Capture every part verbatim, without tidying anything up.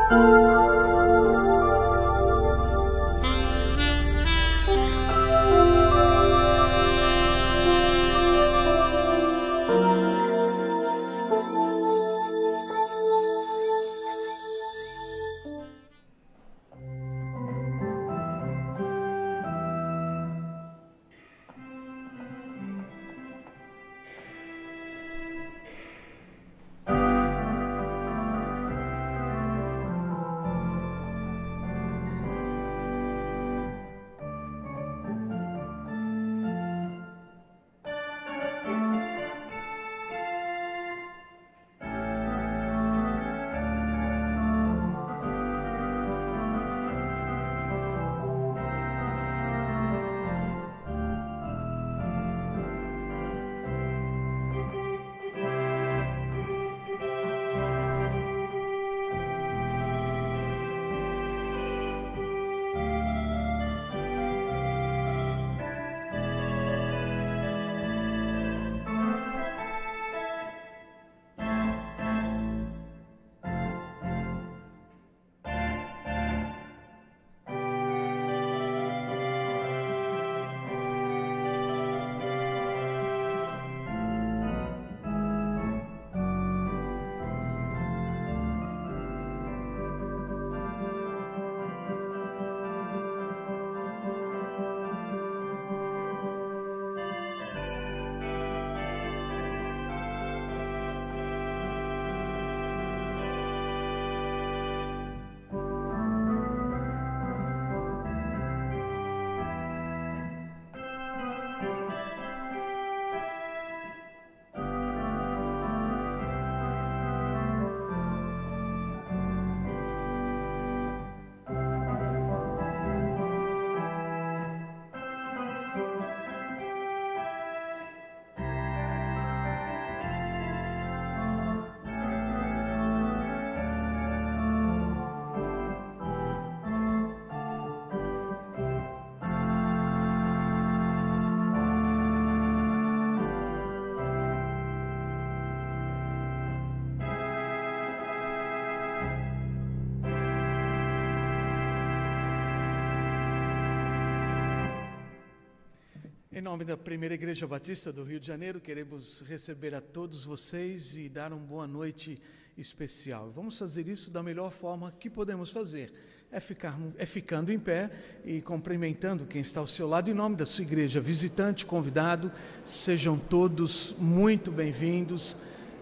Em nome da Primeira Igreja Batista do Rio de Janeiro, queremos receber a todos vocês e dar uma boa noite especial. Vamos fazer isso da melhor forma que podemos fazer, é, ficar, é ficando em pé e cumprimentando quem está ao seu lado em nome da sua igreja. Visitante, convidado, sejam todos muito bem-vindos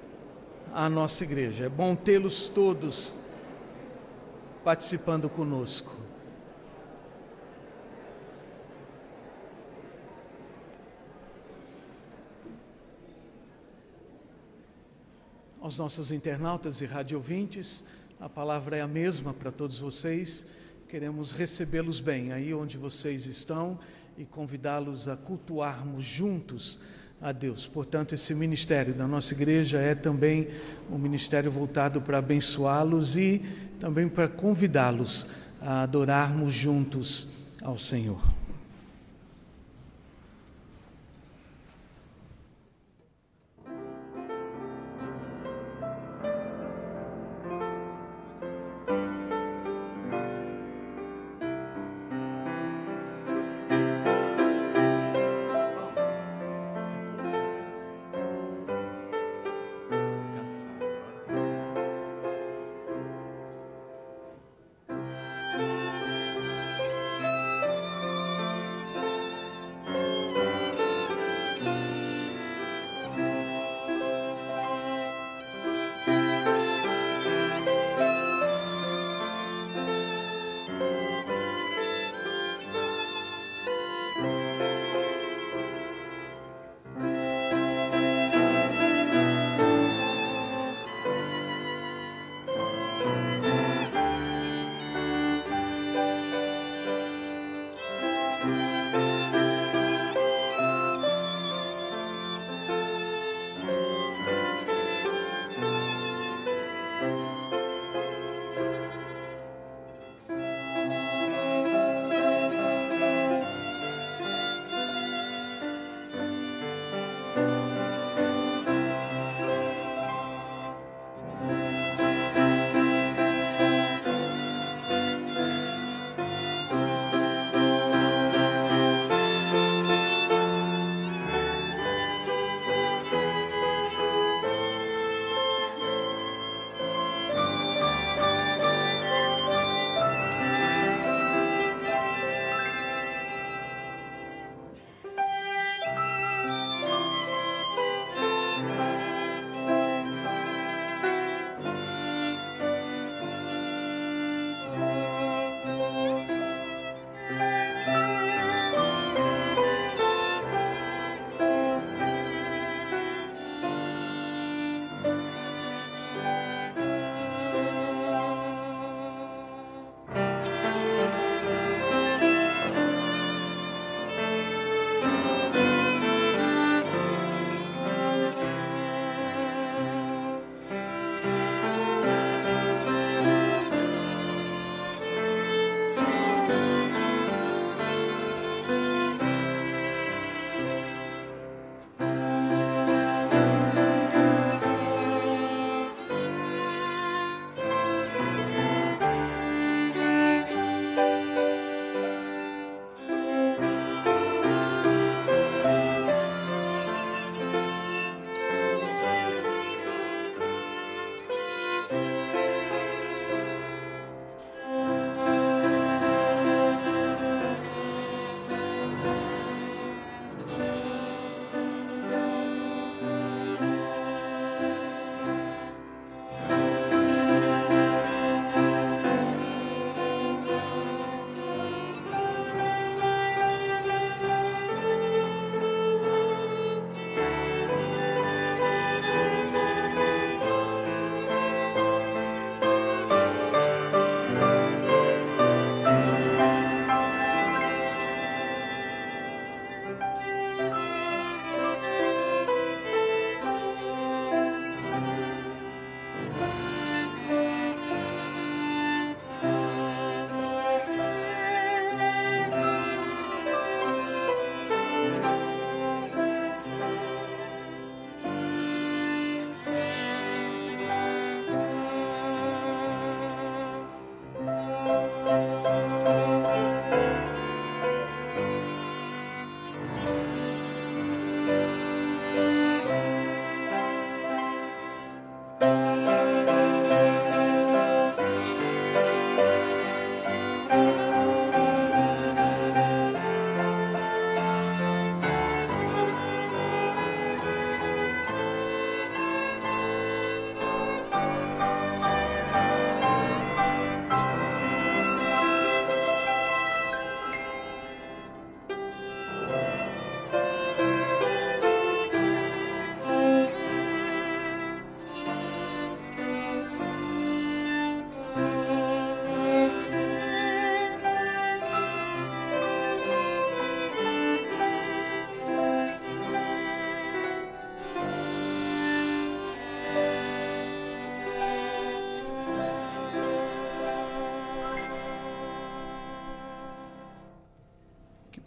à nossa igreja. É bom tê-los todos participando conosco. Aos nossos internautas e radiovintes, a palavra é a mesma para todos vocês. Queremos recebê-los bem aí onde vocês estão e convidá-los a cultuarmos juntos a Deus. Portanto, esse ministério da nossa igreja é também um ministério voltado para abençoá-los e também para convidá-los a adorarmos juntos ao Senhor. Música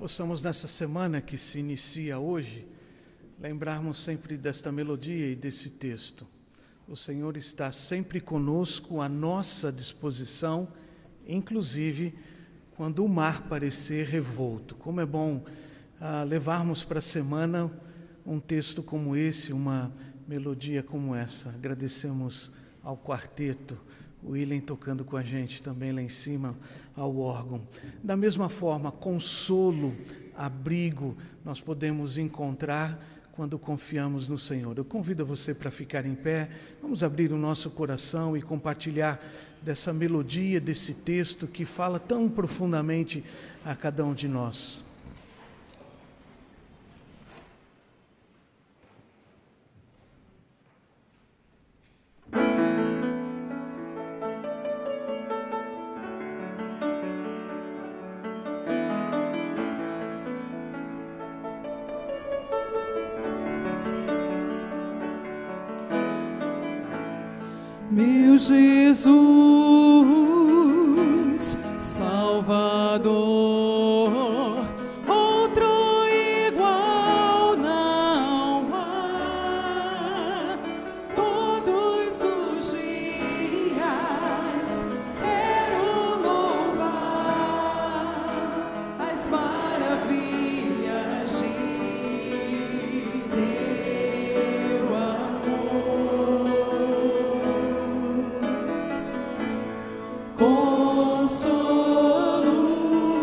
possamos nessa semana que se inicia hoje, lembrarmos sempre desta melodia e desse texto. O Senhor está sempre conosco, à nossa disposição, inclusive quando o mar parecer revolto. Como é bom ah, levarmos para a semana um texto como esse, uma melodia como essa. Agradecemos ao quarteto, o William tocando com a gente também lá em cima, ao órgão. Da mesma forma, consolo, abrigo, nós podemos encontrar quando confiamos no Senhor. Eu convido você para ficar em pé, vamos abrir o nosso coração e compartilhar dessa melodia, desse texto que fala tão profundamente a cada um de nós. Meu Jesus, Salvador, outro igual não há. Todos os dias quero louvar as maravilhas de teu amor. Consolo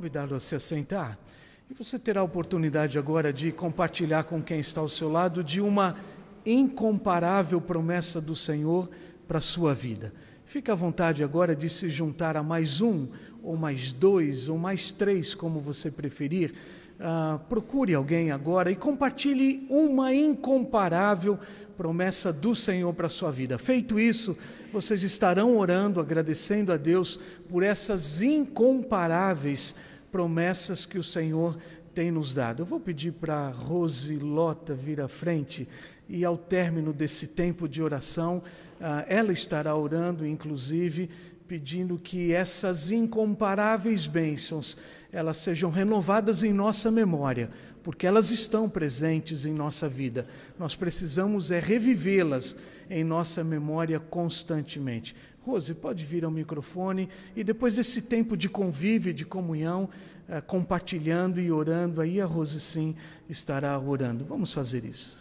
convidá-lo a se assentar. E você terá a oportunidade agora de compartilhar com quem está ao seu lado de uma incomparável promessa do Senhor para a sua vida. Fique à vontade agora de se juntar a mais um, ou mais dois, ou mais três, como você preferir. Uh, procure alguém agora e compartilhe uma incomparável promessa do Senhor para a sua vida. Feito isso, vocês estarão orando, agradecendo a Deus por essas incomparáveis promessas que o Senhor tem nos dado. Eu vou pedir para a Rosilota vir à frente e ao término desse tempo de oração, uh, ela estará orando, inclusive, pedindo que essas incomparáveis bênçãos, elas sejam renovadas em nossa memória, porque elas estão presentes em nossa vida. Nós precisamos é revivê-las em nossa memória constantemente. Rose, pode vir ao microfone e depois desse tempo de convívio, de comunhão, eh, compartilhando e orando, aí a Rose sim estará orando. Vamos fazer isso.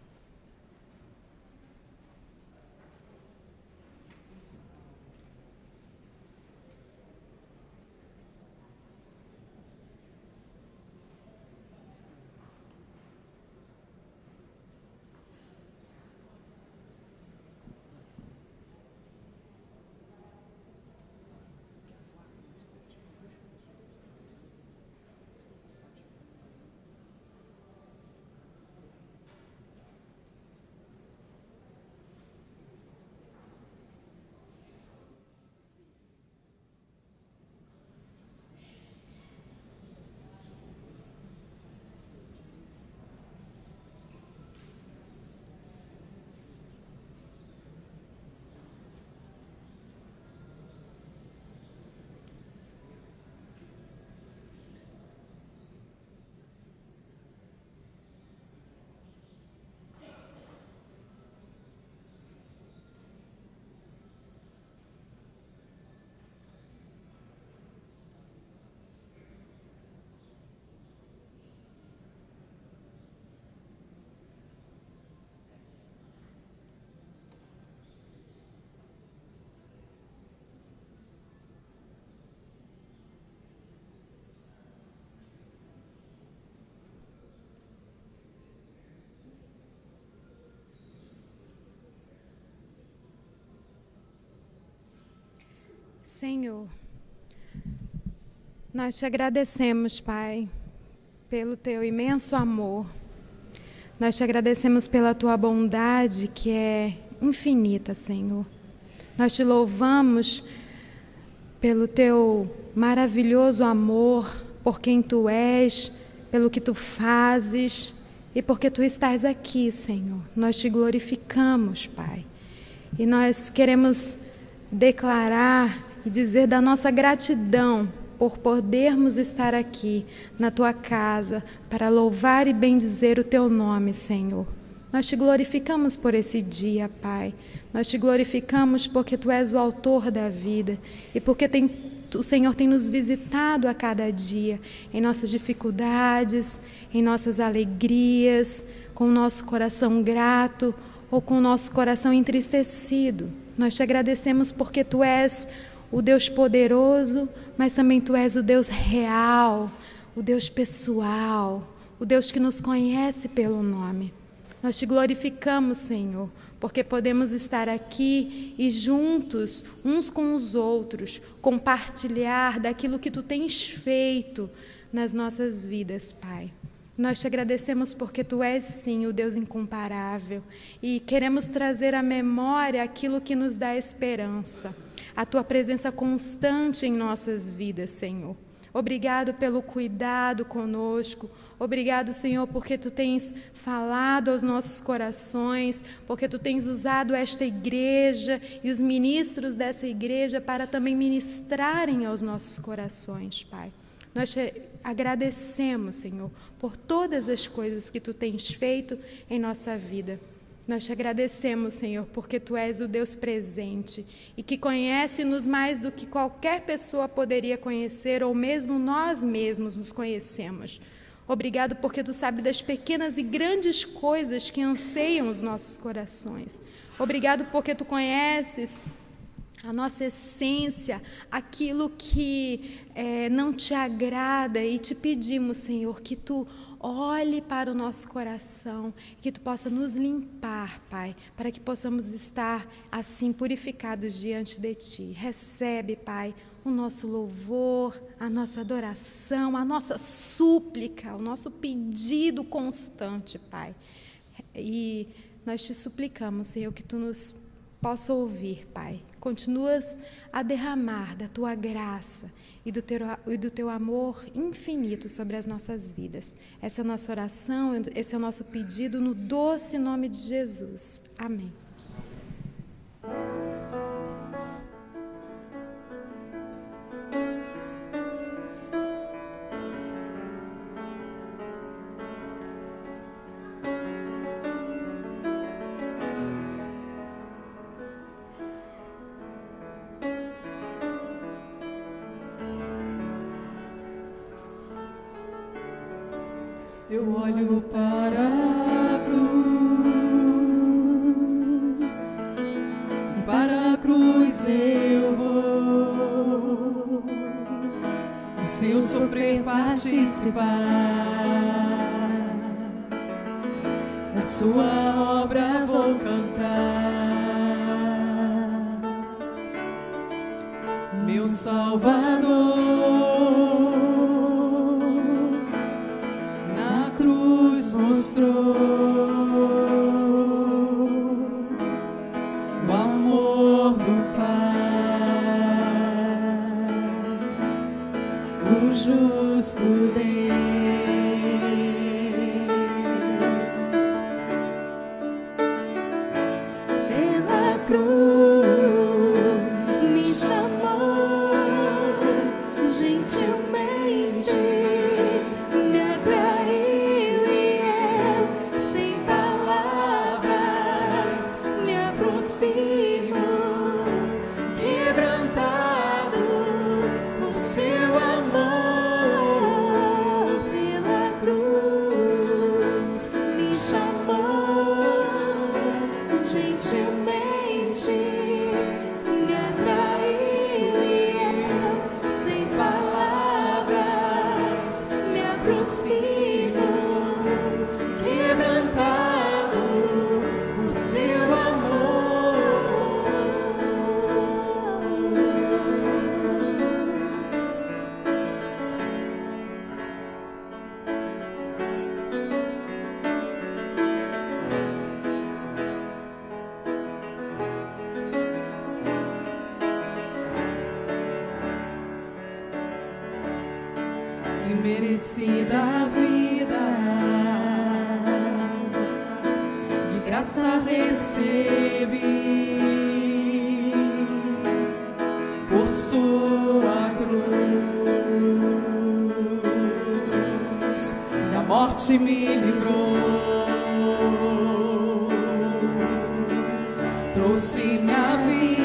Senhor, nós te agradecemos, Pai, pelo teu imenso amor. Nós te agradecemos pela tua bondade, que é infinita, Senhor. Nós te louvamos pelo teu maravilhoso amor, por quem tu és, pelo que tu fazes e porque tu estás aqui, Senhor. Nós te glorificamos, Pai. E nós queremos declarar e dizer da nossa gratidão por podermos estar aqui na tua casa para louvar e bendizer o teu nome, Senhor. Nós te glorificamos por esse dia, Pai. Nós te glorificamos porque tu és o autor da vida e porque tem, o Senhor tem nos visitado a cada dia em nossas dificuldades, em nossas alegrias, com o nosso coração grato ou com o nosso coração entristecido. Nós te agradecemos porque tu és o Deus poderoso, mas também tu és o Deus real, o Deus pessoal, o Deus que nos conhece pelo nome. Nós te glorificamos, Senhor, porque podemos estar aqui e juntos, uns com os outros, compartilhar daquilo que tu tens feito nas nossas vidas, Pai. Nós te agradecemos porque tu és, sim, o Deus incomparável e queremos trazer à memória aquilo que nos dá esperança, a tua presença constante em nossas vidas, Senhor. Obrigado pelo cuidado conosco. Obrigado, Senhor, porque tu tens falado aos nossos corações, porque tu tens usado esta igreja e os ministros dessa igreja para também ministrarem aos nossos corações, Pai. Nós te agradecemos, Senhor, por todas as coisas que tu tens feito em nossa vida. Nós te agradecemos, Senhor, porque tu és o Deus presente e que conhece-nos mais do que qualquer pessoa poderia conhecer ou mesmo nós mesmos nos conhecemos. Obrigado porque tu sabes das pequenas e grandes coisas que anseiam os nossos corações. Obrigado porque tu conheces a nossa essência, aquilo que é, não te agrada, e te pedimos, Senhor, que Tu olhe para o nosso coração, que Tu possa nos limpar, Pai, para que possamos estar assim purificados diante de Ti. Recebe, Pai, o nosso louvor, a nossa adoração, a nossa súplica, o nosso pedido constante, Pai. E nós Te suplicamos, Senhor, que Tu nos possa ouvir, Pai. Continuas a derramar da Tua graça e do teu, e do Teu amor infinito sobre as nossas vidas. Essa é a nossa oração, esse é o nosso pedido no doce nome de Jesus. Amém. Eu olho para a cruz, e para a cruz eu vou, do seu sofrer participar, da sua obra vou cantar, meu Salvador. Mostrou o amor do Pai, o justo Deus. Pela cruz me chamou gentilmente, me atraiu. Quebrantado por seu amor, pela cruz me chamou gentilmente, me atraiu e eu, sem palavras, me aproximo, quebrantado por seu amor. Merecida a vida, de graça recebi, por sua cruz, da morte me livrou, trouxe minha vida.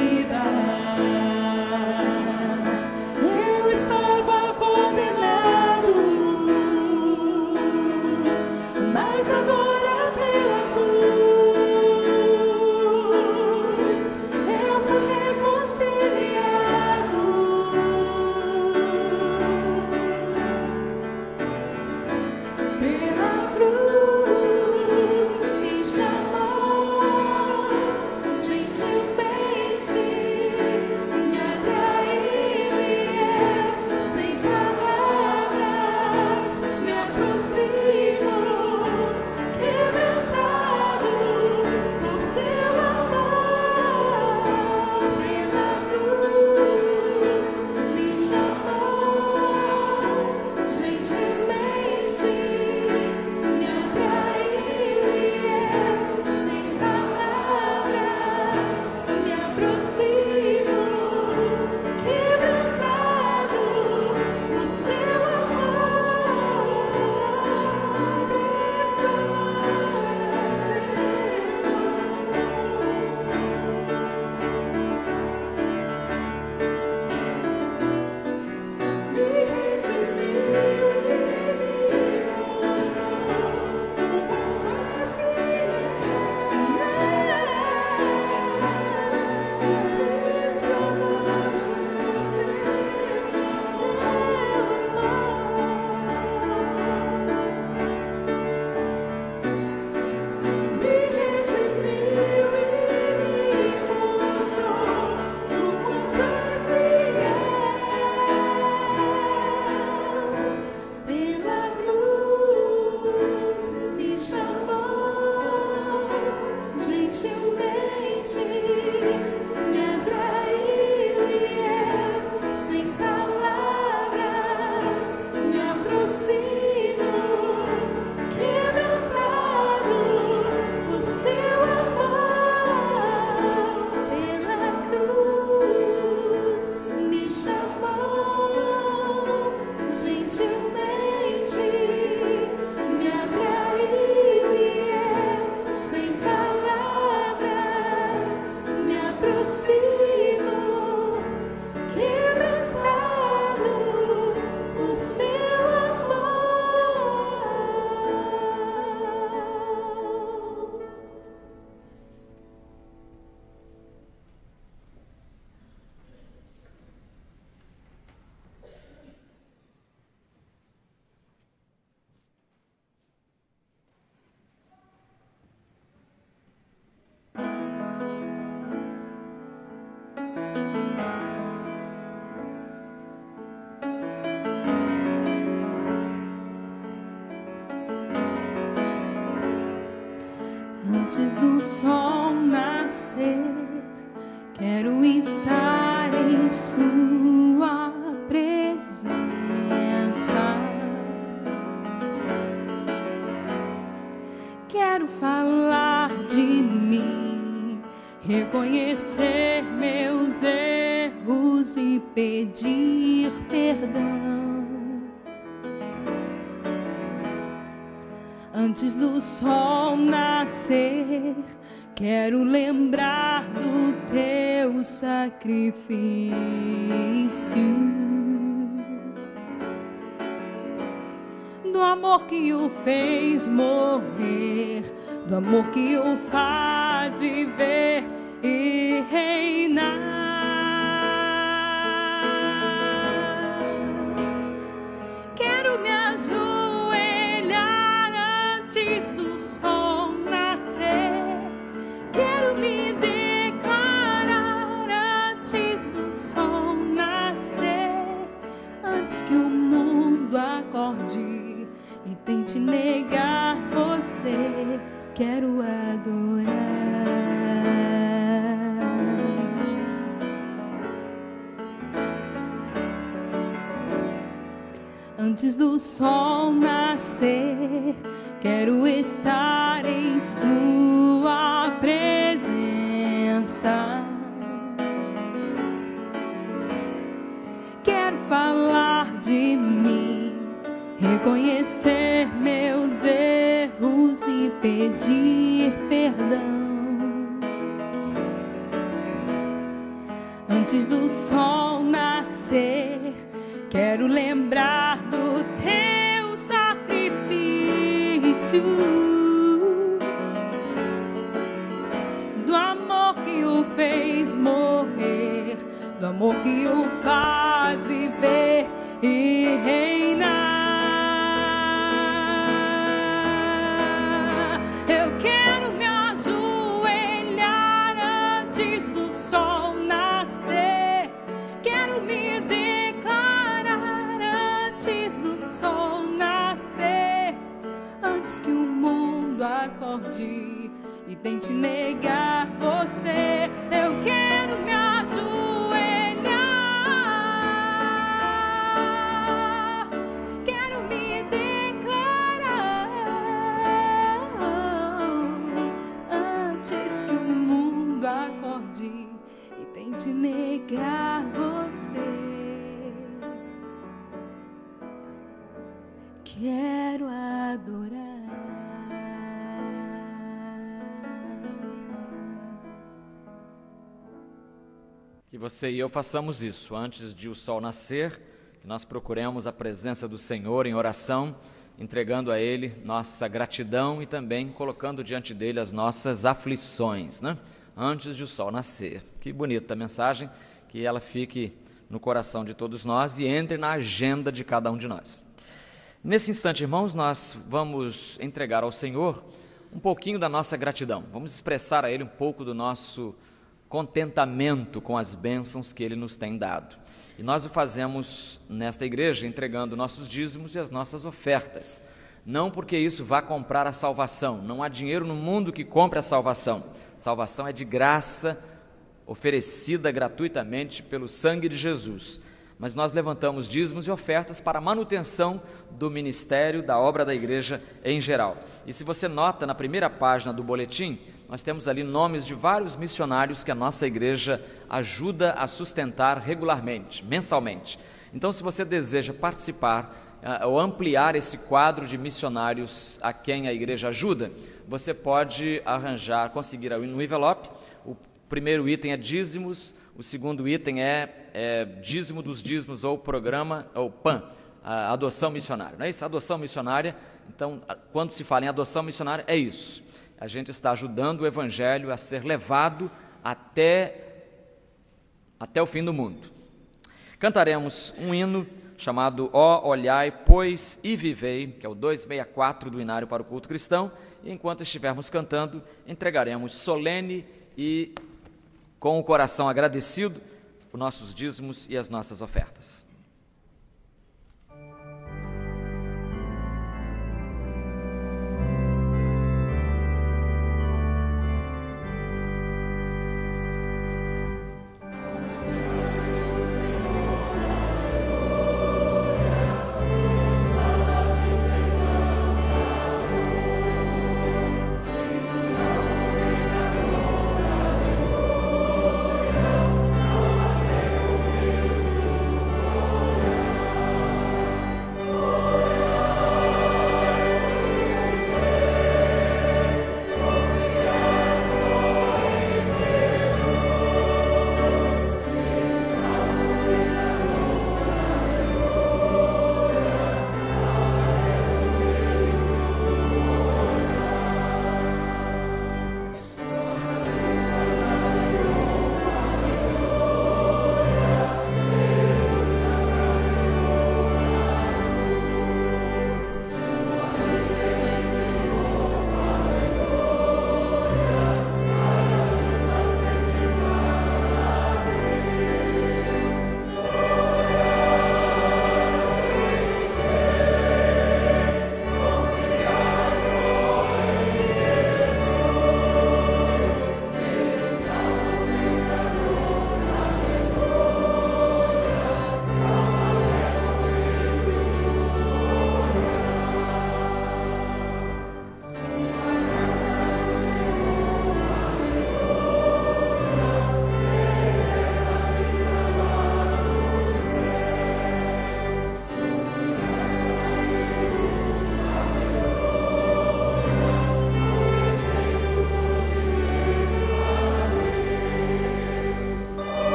Pela cruz reconhecer meus erros e pedir perdão. Antes do sol nascer, quero lembrar do teu sacrifício, do amor que o fez morrer, do amor que o faz viver e reinar. Quero me ajoelhar antes do sol nascer, quero me declarar antes do sol nascer, antes que o mundo acorde e tente negar você, quero adorar. Antes do sol nascer, quero estar em sua presença. Quero falar de mim, reconhecer meus erros e pedir perdão. Antes do sol nascer, quero lembrar do teu sacrifício, do amor que o fez morrer, do amor que o faz viver e reinar. Eu quero me ajoelhar antes do sol nascer, quero me declarar antes do sol nascer, antes que o mundo acorde e tente negar você. Eu quero me ajoelhar, quero me declarar antes que o mundo acorde e tente negar você. Quero adorar. Que você e eu façamos isso antes de o sol nascer, que nós procuremos a presença do Senhor em oração, entregando a Ele nossa gratidão e também colocando diante dEle as nossas aflições, né? Antes de o sol nascer. Que bonita a mensagem, que ela fique no coração de todos nós e entre na agenda de cada um de nós. Nesse instante, irmãos, nós vamos entregar ao Senhor um pouquinho da nossa gratidão. Vamos expressar a Ele um pouco do nosso contentamento com as bênçãos que Ele nos tem dado. E nós o fazemos nesta igreja entregando nossos dízimos e as nossas ofertas. Não porque isso vá comprar a salvação. Não há dinheiro no mundo que compre a salvação. Salvação é de graça, oferecida gratuitamente pelo sangue de Jesus. Mas nós levantamos dízimos e ofertas para a manutenção do ministério, da obra da igreja em geral. E se você nota na primeira página do boletim, nós temos ali nomes de vários missionários que a nossa igreja ajuda a sustentar regularmente, mensalmente. Então, se você deseja participar uh, ou ampliar esse quadro de missionários a quem a igreja ajuda, você pode arranjar, conseguir no envelope. O primeiro item é dízimos, o segundo item é, é dízimo dos dízimos ou programa, ou P A M, a adoção missionária, não é isso? Adoção missionária. Então, quando se fala em adoção missionária, é isso. A gente está ajudando o evangelho a ser levado até, até o fim do mundo. Cantaremos um hino chamado Ó Olhai, Pois e Vivei, que é o duzentos e sessenta e quatro do Inário para o Culto Cristão, e enquanto estivermos cantando, entregaremos solene e com o coração agradecido os nossos dízimos e as nossas ofertas. Aleluia.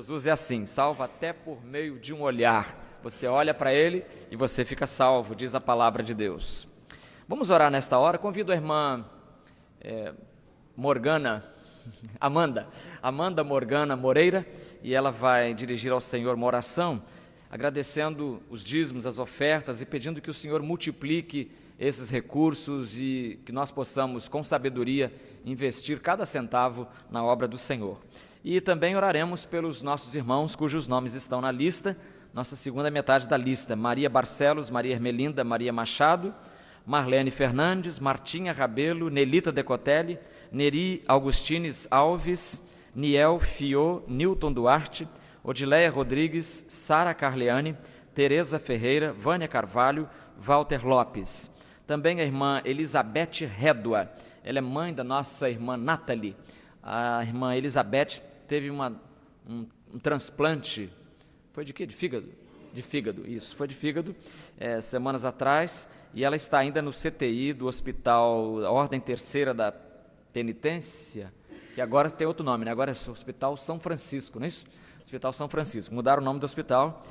Jesus é assim, salva até por meio de um olhar. Você olha para ele e você fica salvo, diz a palavra de Deus. Vamos orar nesta hora. Convido a irmã é, Morgana, Amanda, Amanda Morgana Moreira, e ela vai dirigir ao Senhor uma oração, agradecendo os dízimos, as ofertas e pedindo que o Senhor multiplique esses recursos e que nós possamos, com sabedoria, investir cada centavo na obra do Senhor. E também oraremos pelos nossos irmãos cujos nomes estão na lista, nossa segunda metade da lista: Maria Barcelos, Maria Ermelinda, Maria Machado, Marlene Fernandes, Martinha Rabelo, Nelita Decotelli, Neri Augustines Alves, Niel Fiô, Nilton Duarte, Odileia Rodrigues, Sara Carleane, Tereza Ferreira, Vânia Carvalho, Walter Lopes. Também a irmã Elizabeth Rédua, ela é mãe da nossa irmã Nathalie. A irmã Elizabeth teve uma, um, um transplante, foi de quê? De fígado? De fígado, isso, foi de fígado, é, semanas atrás, e ela está ainda no C T I do Hospital Ordem Terceira da Penitência, que agora tem outro nome, né? Agora é o Hospital São Francisco, não é isso? Hospital São Francisco, mudaram o nome do hospital,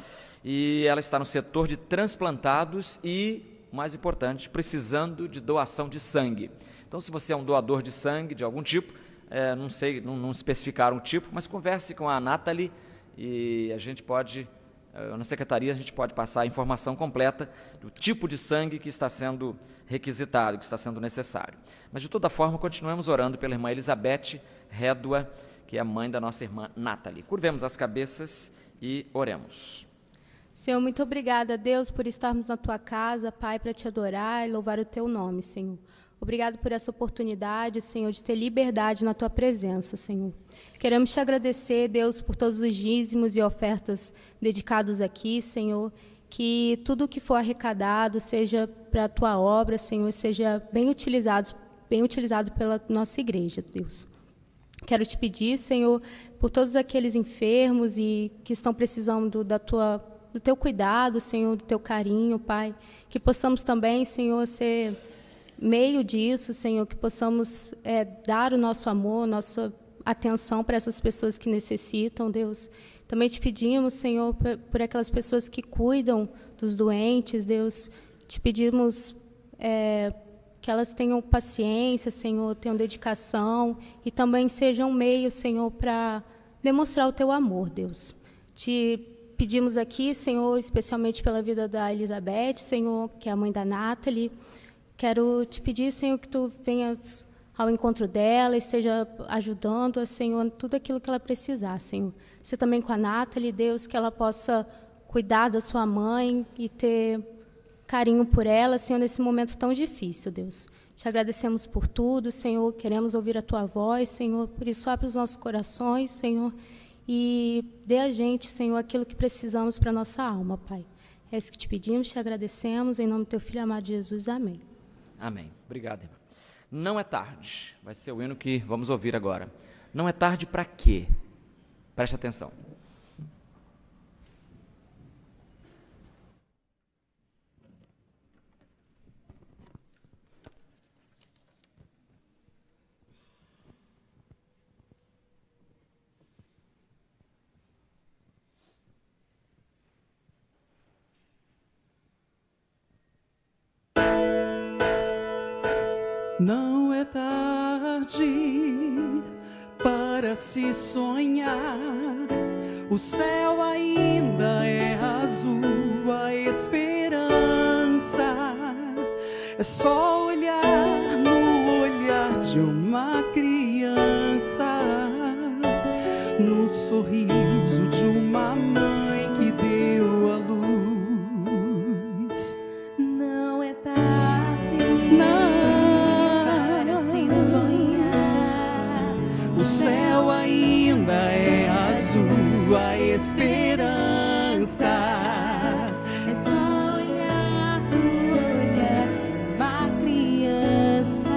e ela está no setor de transplantados e, mais importante, precisando de doação de sangue. Então, se você é um doador de sangue de algum tipo, é, não sei, não, não especificaram o tipo, mas converse com a Nathalie e a gente pode, na secretaria, a gente pode passar a informação completa do tipo de sangue que está sendo requisitado, que está sendo necessário. Mas, de toda forma, continuamos orando pela irmã Elizabeth Rédua, que é a mãe da nossa irmã Nathalie. Curvemos as cabeças e oremos. Senhor, muito obrigada, Deus, por estarmos na Tua casa, Pai, para Te adorar e louvar o Teu nome, Senhor. Obrigado por essa oportunidade, Senhor, de ter liberdade na Tua presença, Senhor. Queremos Te agradecer, Deus, por todos os dízimos e ofertas dedicados aqui, Senhor. Que tudo que for arrecadado seja para a Tua obra, Senhor, seja bem utilizado, bem utilizado pela nossa igreja, Deus. Quero Te pedir, Senhor, por todos aqueles enfermos e que estão precisando da Tua, do Teu cuidado, Senhor, do Teu carinho, Pai. Que possamos também, Senhor, ser meio disso, Senhor, que possamos é, dar o nosso amor, nossa atenção para essas pessoas que necessitam, Deus. Também Te pedimos, Senhor, por, por aquelas pessoas que cuidam dos doentes, Deus. Te pedimos é, que elas tenham paciência, Senhor, tenham dedicação e também sejam meio, Senhor, para demonstrar o Teu amor, Deus. Te pedimos aqui, Senhor, especialmente pela vida da Elizabeth, Senhor, que é a mãe da Nathalie. Quero Te pedir, Senhor, que Tu venhas ao encontro dela, esteja ajudando-a, Senhor, tudo aquilo que ela precisar, Senhor. Você também com a Nathalie, Deus, que ela possa cuidar da sua mãe e ter carinho por ela, Senhor, nesse momento tão difícil, Deus. Te agradecemos por tudo, Senhor, queremos ouvir a Tua voz, Senhor, por isso abre os nossos corações, Senhor, e dê a gente, Senhor, aquilo que precisamos para a nossa alma, Pai. É isso que Te pedimos, Te agradecemos, em nome do Teu Filho amado Jesus, amém. Amém. Obrigado, irmã. Não é tarde. Vai ser o hino que vamos ouvir agora. Não é tarde para quê? Preste atenção. Não é tarde para se sonhar, o céu ainda é azul, a esperança é só olhar no olhar de uma criança, no sorriso de uma mãe que deu a luz. Não é tarde, não. O céu ainda é azul, a esperança é só olhar no olhar de uma criança,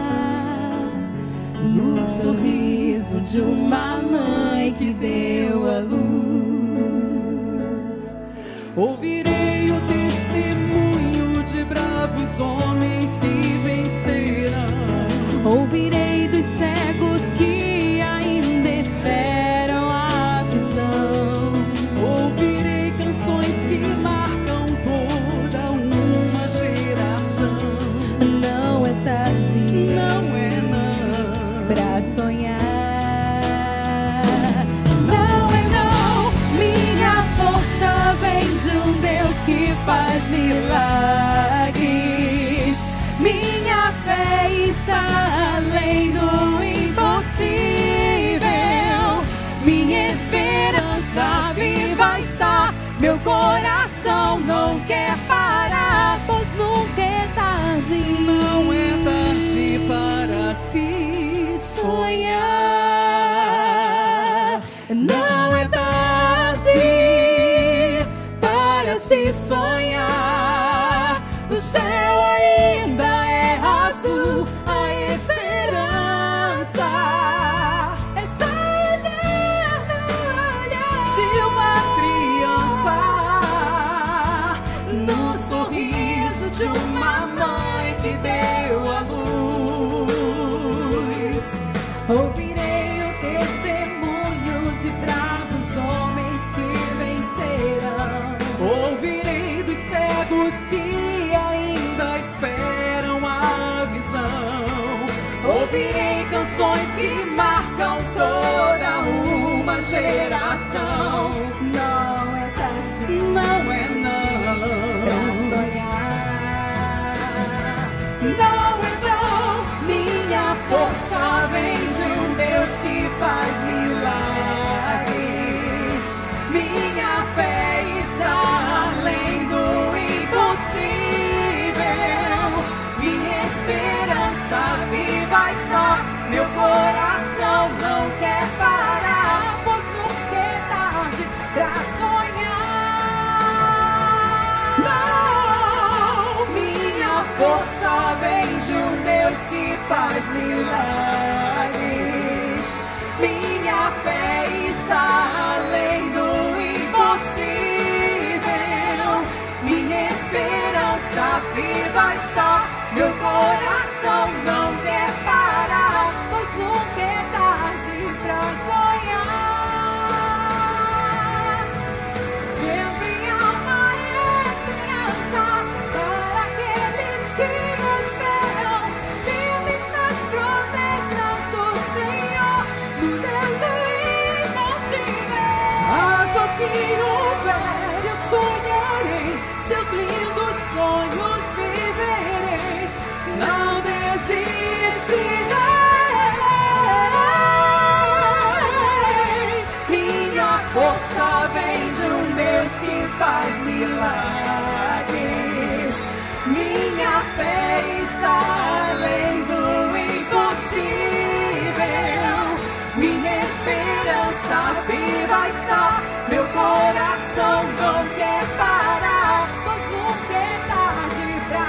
no sorriso de uma mãe que deu a luz. Ouvirei o testemunho de bravos homens que vencerão. Ouvirei dos cegos que esperam a visão. faz milagres. Minha fé está além do impossível. Minha esperança viva está. Meu coração não quer parar, pois nunca é tarde. Não é tarde para se sonhar. Não é tarde para se sonhar. O céu ainda é azul, a esperança é só eterno olhar de uma criança, no sorriso de uma mãe que deu a luz. Ouvirei o testemunho de bravos homens que vencerão. Ouvirei dos cegos que ainda esperam a visão. Ouvirei canções que marcam toda uma geração. Não é tarde, Não é não. pra sonhar. Não é não. Minha força vem de um Deus que faz milagres. Minha fé está além do impossível. Minha esperança viva está. Meu coração não quer parar, pois nunca é tarde pra sonhar. Não, minha força vem de um Deus que faz milagres. Minha fé está além do impossível. Minha esperança viva está. Meu coração não quer parar, pois nunca é tarde pra sonhar. Sempre há uma esperança para aqueles que esperam, firmes nas promessas do Senhor, do Deus do impossível. Haja o que houver, eu sonharei, seus lindos sonhos viverei. Não desistirei. Minha força vem de um Deus que faz milagres. Minha fé está além do impossível. Minha esperança viva está. Meu coração não quer parar, pois nunca é tarde pra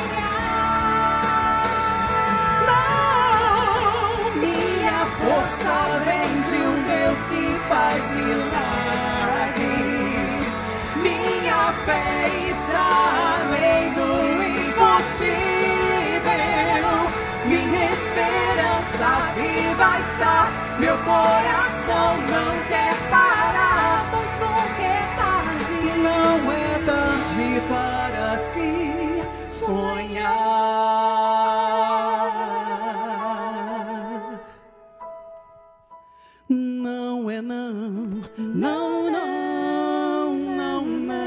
sonhar. Não, minha força vem de um Deus que faz milagres. Minha fé está além do impossível. Minha esperança viva está. Meu coração não quer parar, pois nunca é tarde. Não é tarde para se sonhar. Não é não. Não, não, não, não.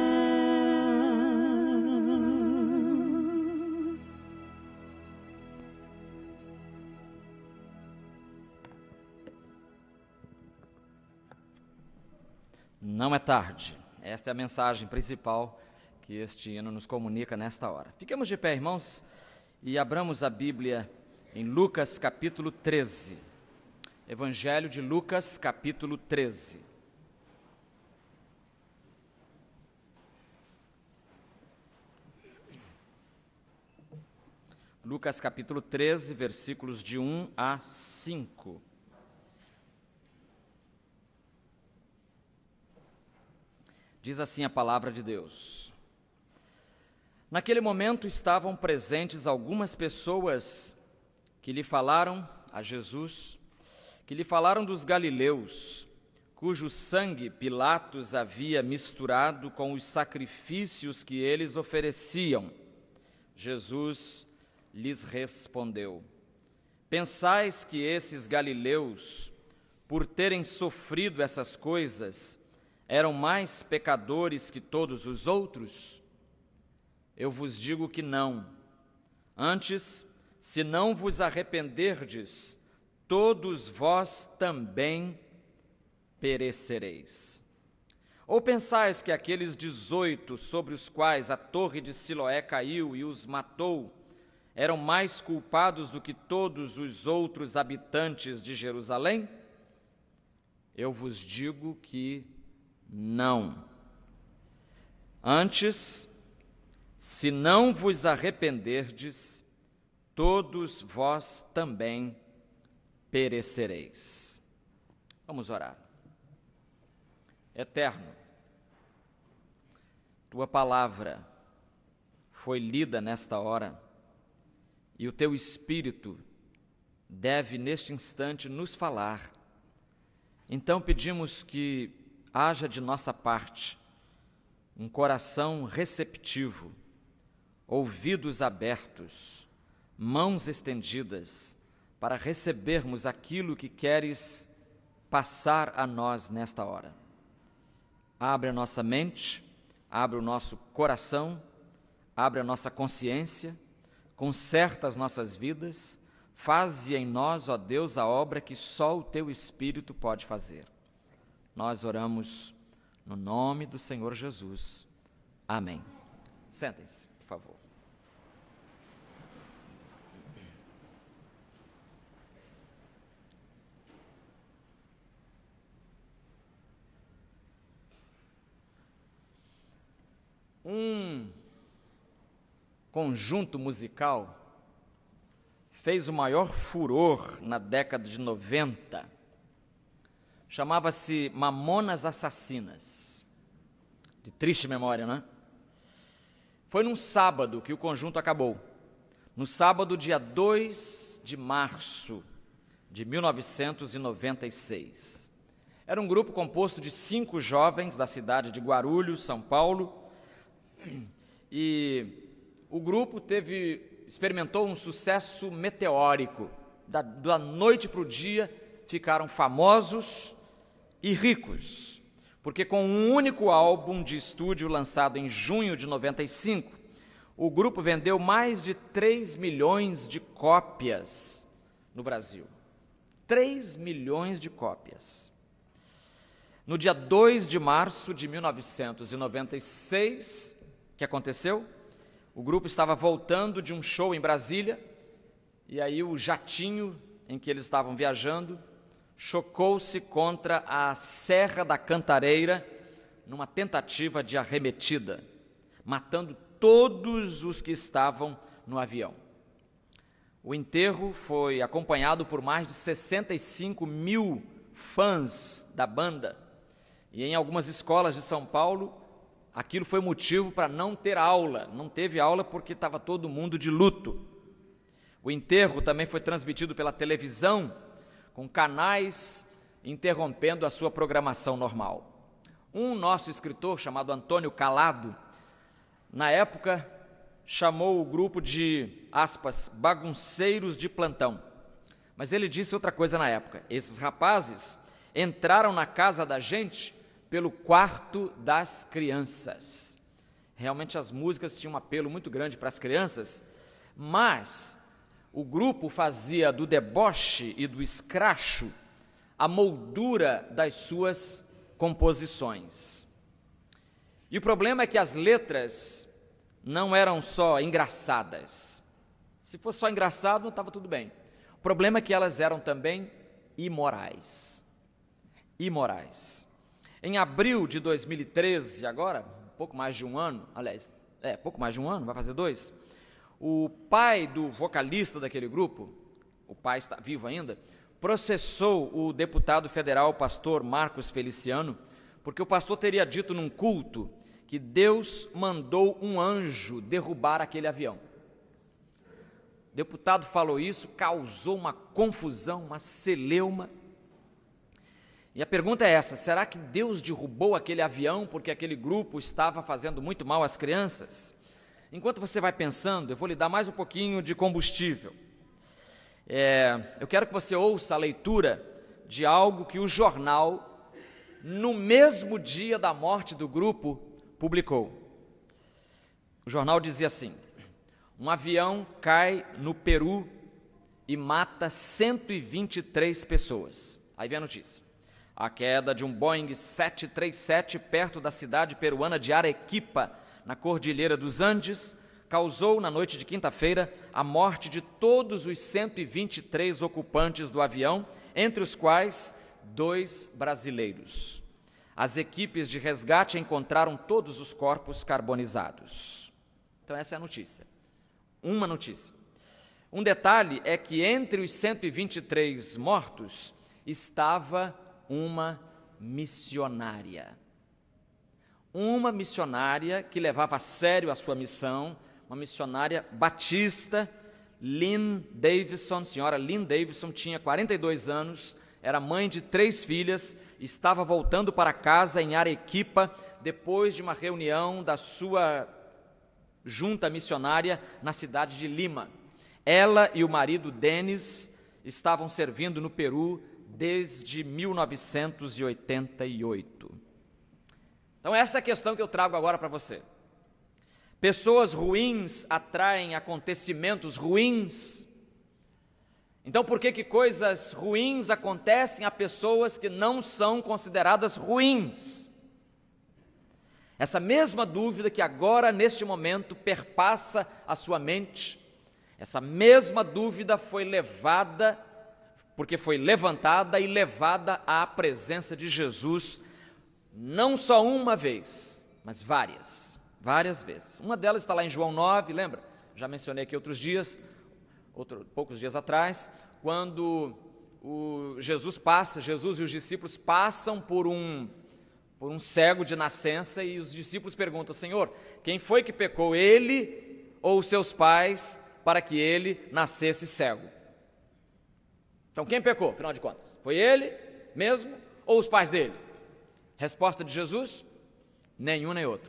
Não é tarde. Esta é a mensagem principal que este hino nos comunica nesta hora. Fiquemos de pé, irmãos, e abramos a Bíblia em Lucas capítulo treze. Evangelho de Lucas capítulo treze. Lucas capítulo treze, versículos de um a cinco. Diz assim a palavra de Deus. Naquele momento estavam presentes algumas pessoas que lhe falaram a Jesus, que lhe falaram dos galileus, cujo sangue Pilatos havia misturado com os sacrifícios que eles ofereciam. Jesus lhes respondeu: pensais que esses galileus, por terem sofrido essas coisas, eram mais pecadores que todos os outros? Eu vos digo que não. Antes, se não vos arrependerdes, todos vós também perecereis. Ou pensais que aqueles dezoito sobre os quais a torre de Siloé caiu e os matou eram mais culpados do que todos os outros habitantes de Jerusalém? Eu vos digo que não. Antes, se não vos arrependerdes, todos vós também perecereis. Vamos orar. Eterno, tua palavra foi lida nesta hora e o teu Espírito deve neste instante nos falar. Então pedimos que haja de nossa parte um coração receptivo, ouvidos abertos, mãos estendidas, para recebermos aquilo que queres passar a nós nesta hora. Abre a nossa mente, abre o nosso coração, abre a nossa consciência, conserta as nossas vidas, faze em nós, ó Deus, a obra que só o teu Espírito pode fazer. Nós oramos no nome do Senhor Jesus. Amém. Sentem-se, por favor. Um conjunto musical fez o maior furor na década de noventa. Chamava-se Mamonas Assassinas. De triste memória, né? Foi num sábado que o conjunto acabou. No sábado, dia dois de março de mil novecentos e noventa e seis. Era um grupo composto de cinco jovens da cidade de Guarulhos, São Paulo. E o grupo teve, experimentou um sucesso meteórico. Da, da noite para o dia, ficaram famosos e ricos, porque com um único álbum de estúdio lançado em junho de noventa e cinco, o grupo vendeu mais de três milhões de cópias no Brasil. três milhões de cópias. No dia dois de março de mil novecentos e noventa e seis, o que aconteceu? O grupo estava voltando de um show em Brasília, e aí o jatinho em que eles estavam viajando chocou-se contra a Serra da Cantareira numa tentativa de arremetida, matando todos os que estavam no avião. O enterro foi acompanhado por mais de sessenta e cinco mil fãs da banda, e em algumas escolas de São Paulo, aquilo foi motivo para não ter aula. Não teve aula porque estava todo mundo de luto. O enterro também foi transmitido pela televisão, com canais interrompendo a sua programação normal. Um nosso escritor, chamado Antônio Calado, na época, chamou o grupo de, aspas, bagunceiros de plantão. Mas ele disse outra coisa na época. Esses rapazes entraram na casa da gente pelo quarto das crianças. Realmente as músicas tinham um apelo muito grande para as crianças, mas o grupo fazia do deboche e do escracho a moldura das suas composições. E o problema é que as letras não eram só engraçadas. Se fosse só engraçado, não estava tudo bem. O problema é que elas eram também imorais. Imorais. Em abril de dois mil e treze, agora, pouco mais de um ano, aliás, é, pouco mais de um ano, vai fazer dois, o pai do vocalista daquele grupo, o pai está vivo ainda, processou o deputado federal, pastor Marcos Feliciano, porque o pastor teria dito num culto que Deus mandou um anjo derrubar aquele avião. O deputado falou isso, causou uma confusão, uma celeuma. E a pergunta é essa: será que Deus derrubou aquele avião porque aquele grupo estava fazendo muito mal às crianças? Enquanto você vai pensando, eu vou lhe dar mais um pouquinho de combustível. É, eu quero que você ouça a leitura de algo que o jornal, no mesmo dia da morte do grupo, publicou. O jornal dizia assim: um avião cai no Peru e mata cento e vinte e três pessoas. Aí vem a notícia: a queda de um Boeing sete três sete perto da cidade peruana de Arequipa, na Cordilheira dos Andes, causou, na noite de quinta-feira, a morte de todos os cento e vinte e três ocupantes do avião, entre os quais dois brasileiros. As equipes de resgate encontraram todos os corpos carbonizados. Então essa é a notícia. Uma notícia. Um detalhe é que entre os cento e vinte e três mortos estava uma missionária. Uma missionária que levava a sério a sua missão, uma missionária batista, Lynn Davidson. Senhora Lynn Davidson tinha quarenta e dois anos, era mãe de três filhas, estava voltando para casa em Arequipa, depois de uma reunião da sua junta missionária na cidade de Lima. Ela e o marido Denis estavam servindo no Peru desde mil novecentos e oitenta e oito. Então essa é a questão que eu trago agora para você. Pessoas ruins atraem acontecimentos ruins. Então por que que coisas ruins acontecem a pessoas que não são consideradas ruins? Essa mesma dúvida que agora, neste momento, perpassa a sua mente, essa mesma dúvida foi levada, porque foi levantada e levada à presença de Jesus, não só uma vez, mas várias, várias vezes. Uma delas está lá em João nove, lembra? Já mencionei aqui outros dias, outro, poucos dias atrás, quando o Jesus passa, Jesus e os discípulos passam por um, por um cego de nascença e os discípulos perguntam: Senhor, quem foi que pecou, ele ou os seus pais, para que ele nascesse cego? Então quem pecou, afinal de contas? Foi ele mesmo ou os pais dele? Resposta de Jesus: nenhum nem outro.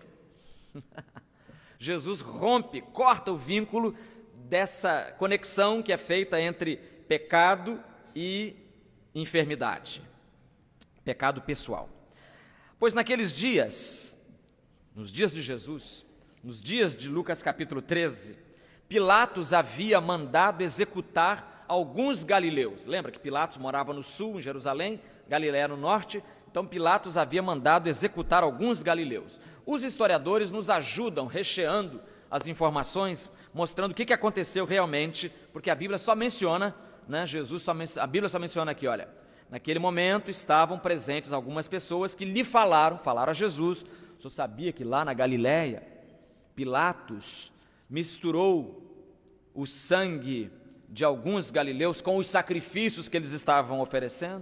Jesus rompe, corta o vínculo dessa conexão que é feita entre pecado e enfermidade, pecado pessoal. Pois naqueles dias, nos dias de Jesus, nos dias de Lucas capítulo treze, Pilatos havia mandado executar alguns galileus. Lembra que Pilatos morava no sul, em Jerusalém, Galiléia no norte. Então Pilatos havia mandado executar alguns galileus. Os historiadores nos ajudam recheando as informações, mostrando o que aconteceu realmente, porque a Bíblia só menciona, né, Jesus só, a Bíblia só menciona aqui, olha, naquele momento estavam presentes algumas pessoas que lhe falaram, falaram a Jesus: o senhor sabia que lá na Galiléia, Pilatos misturou o sangue de alguns galileus com os sacrifícios que eles estavam oferecendo?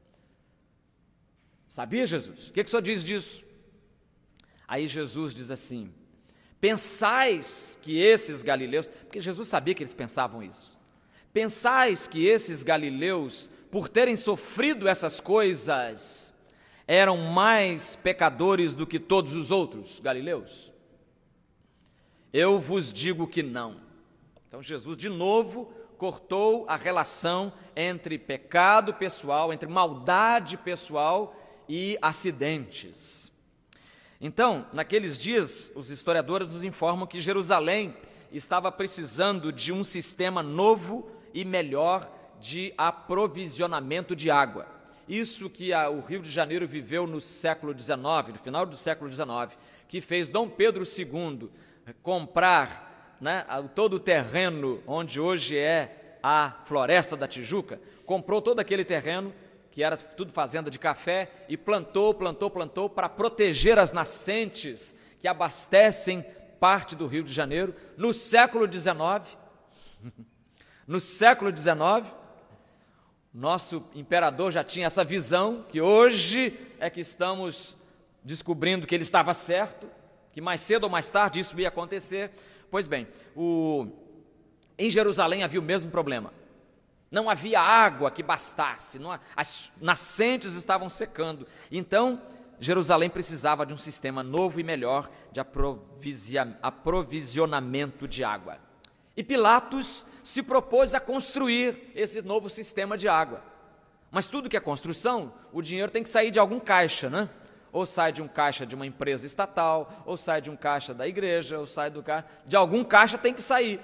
Sabia, Jesus? O que, que o senhor diz disso? Aí Jesus diz assim: pensais que esses galileus, porque Jesus sabia que eles pensavam isso, pensais que esses galileus, por terem sofrido essas coisas, eram mais pecadores do que todos os outros galileus? Eu vos digo que não. Então Jesus de novo cortou a relação entre pecado pessoal, entre maldade pessoal e acidentes. Então, naqueles dias, os historiadores nos informam que Jerusalém estava precisando de um sistema novo e melhor de aprovisionamento de água. Isso que a, o Rio de Janeiro viveu no século dezenove, no final do século dezenove, que fez Dom Pedro segundo comprar, né, todo o terreno onde hoje é a Floresta da Tijuca, comprou todo aquele terreno, que era tudo fazenda de café, e plantou, plantou, plantou, para proteger as nascentes que abastecem parte do Rio de Janeiro. No século dezenove, no século dezenove, nosso imperador já tinha essa visão, que hoje é que estamos descobrindo que ele estava certo, que mais cedo ou mais tarde isso ia acontecer. Pois bem, o... em Jerusalém havia o mesmo problema. Não havia água que bastasse, não, as nascentes estavam secando. Então, Jerusalém precisava de um sistema novo e melhor de aprovisionamento de água. E Pilatos se propôs a construir esse novo sistema de água. Mas tudo que é construção, o dinheiro tem que sair de algum caixa, né? ou sai de um caixa de uma empresa estatal, ou sai de um caixa da igreja, ou sai do caixa, de algum caixa tem que sair.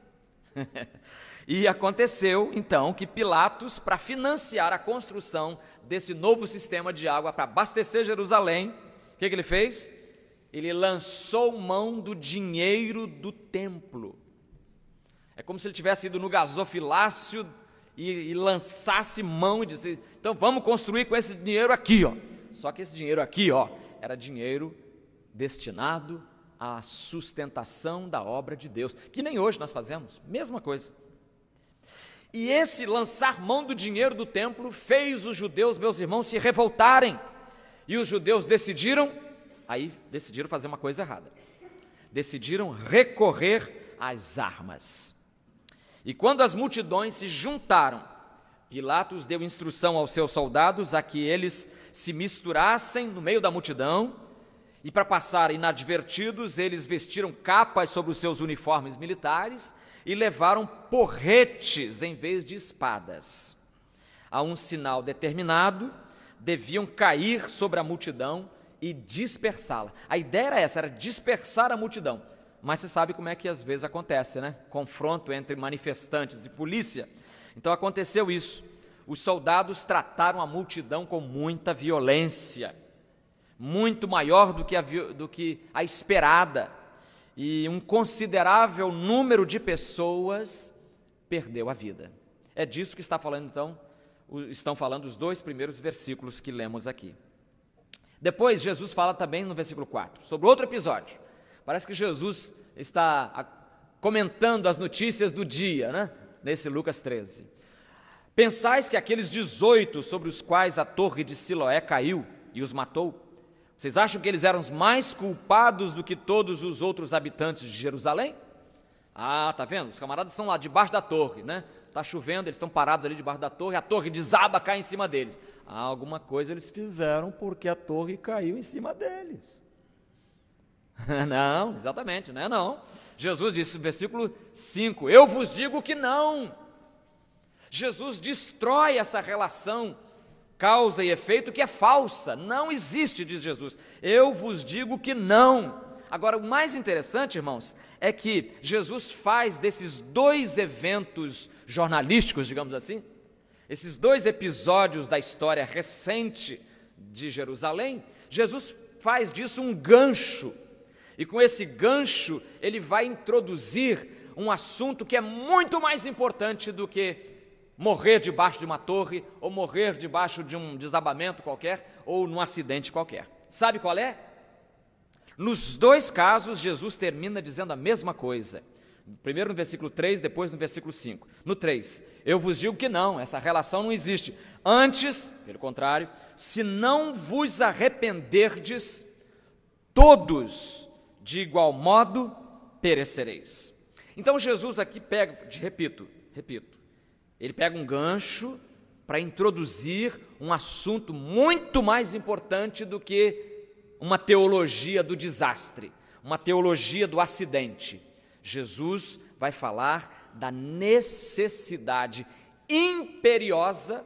E aconteceu, então, que Pilatos, para financiar a construção desse novo sistema de água para abastecer Jerusalém, o que, que ele fez? Ele lançou mão do dinheiro do templo. É como se ele tivesse ido no gasofilácio e, e lançasse mão e disse, então vamos construir com esse dinheiro aqui, ó. Só que esse dinheiro aqui, ó, era dinheiro destinado à sustentação da obra de Deus, que nem hoje nós fazemos, mesma coisa. E esse lançar mão do dinheiro do templo fez os judeus, meus irmãos, se revoltarem. E os judeus decidiram, aí decidiram fazer uma coisa errada. Decidiram recorrer às armas. E quando as multidões se juntaram, Pilatos deu instrução aos seus soldados a que eles se misturassem no meio da multidão, e para passar inadvertidos, eles vestiram capas sobre os seus uniformes militares e levaram porretes em vez de espadas. A um sinal determinado, deviam cair sobre a multidão e dispersá-la. A ideia era essa, era dispersar a multidão. Mas você sabe como é que às vezes acontece, né? Confronto entre manifestantes e polícia. Então aconteceu isso. Os soldados trataram a multidão com muita violência, muito maior do que a, do que a esperada. E um considerável número de pessoas perdeu a vida. É disso que está falando, então, estão falando os dois primeiros versículos que lemos aqui. Depois, Jesus fala também no versículo quatro, sobre outro episódio. Parece que Jesus está comentando as notícias do dia, né? Nesse Lucas treze. Pensais que aqueles dezoito sobre os quais a torre de Siloé caiu e os matou, vocês acham que eles eram os mais culpados do que todos os outros habitantes de Jerusalém? Ah, tá vendo? Os camaradas estão lá debaixo da torre, né? Está chovendo, eles estão parados ali debaixo da torre, a torre desaba, cai em cima deles. Ah, alguma coisa eles fizeram porque a torre caiu em cima deles. Não, exatamente, não é não. Jesus disse no versículo cinco, eu vos digo que não. Jesus destrói essa relação causa e efeito que é falsa, não existe, diz Jesus. Eu vos digo que não. Agora, o mais interessante, irmãos, é que Jesus faz desses dois eventos jornalísticos, digamos assim, esses dois episódios da história recente de Jerusalém, Jesus faz disso um gancho, e com esse gancho ele vai introduzir um assunto que é muito mais importante do que morrer debaixo de uma torre, ou morrer debaixo de um desabamento qualquer, ou num acidente qualquer. Sabe qual é? Nos dois casos, Jesus termina dizendo a mesma coisa. Primeiro no versículo três, depois no versículo cinco. No três, eu vos digo que não, essa relação não existe. Antes, pelo contrário, se não vos arrependerdes, todos, de igual modo, perecereis. Então Jesus aqui pega, repito, repito, ele pega um gancho para introduzir um assunto muito mais importante do que uma teologia do desastre, uma teologia do acidente. Jesus vai falar da necessidade imperiosa,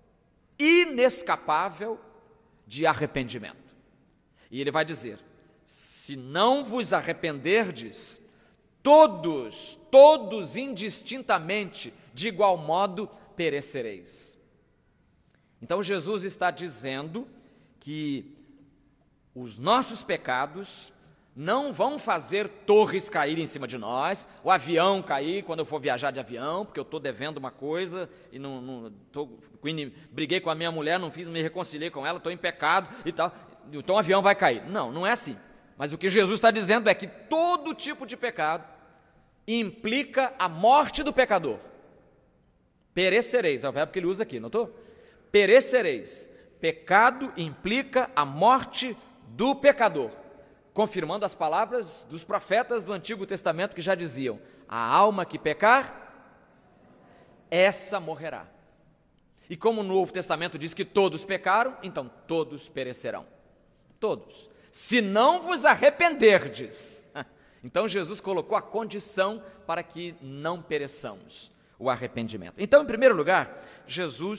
inescapável de arrependimento. E ele vai dizer, se não vos arrependerdes, todos, todos indistintamente, de igual modo, perecereis. Então Jesus está dizendo que os nossos pecados não vão fazer torres cair em cima de nós, o avião cair quando eu for viajar de avião, porque eu estou devendo uma coisa, e não, não tô, briguei com a minha mulher, não fiz, me reconciliei com ela, estou em pecado e tal, então o avião vai cair. Não, não é assim. Mas o que Jesus está dizendo é que todo tipo de pecado implica a morte do pecador. Perecereis, é o verbo que ele usa aqui, notou? Perecereis. Pecado implica a morte do pecador, confirmando as palavras dos profetas do Antigo Testamento que já diziam, a alma que pecar, essa morrerá. E como o Novo Testamento diz que todos pecaram, então todos perecerão. Todos. Se não vos arrependerdes. Então Jesus colocou a condição para que não pereçamos, o arrependimento. Então, em primeiro lugar, Jesus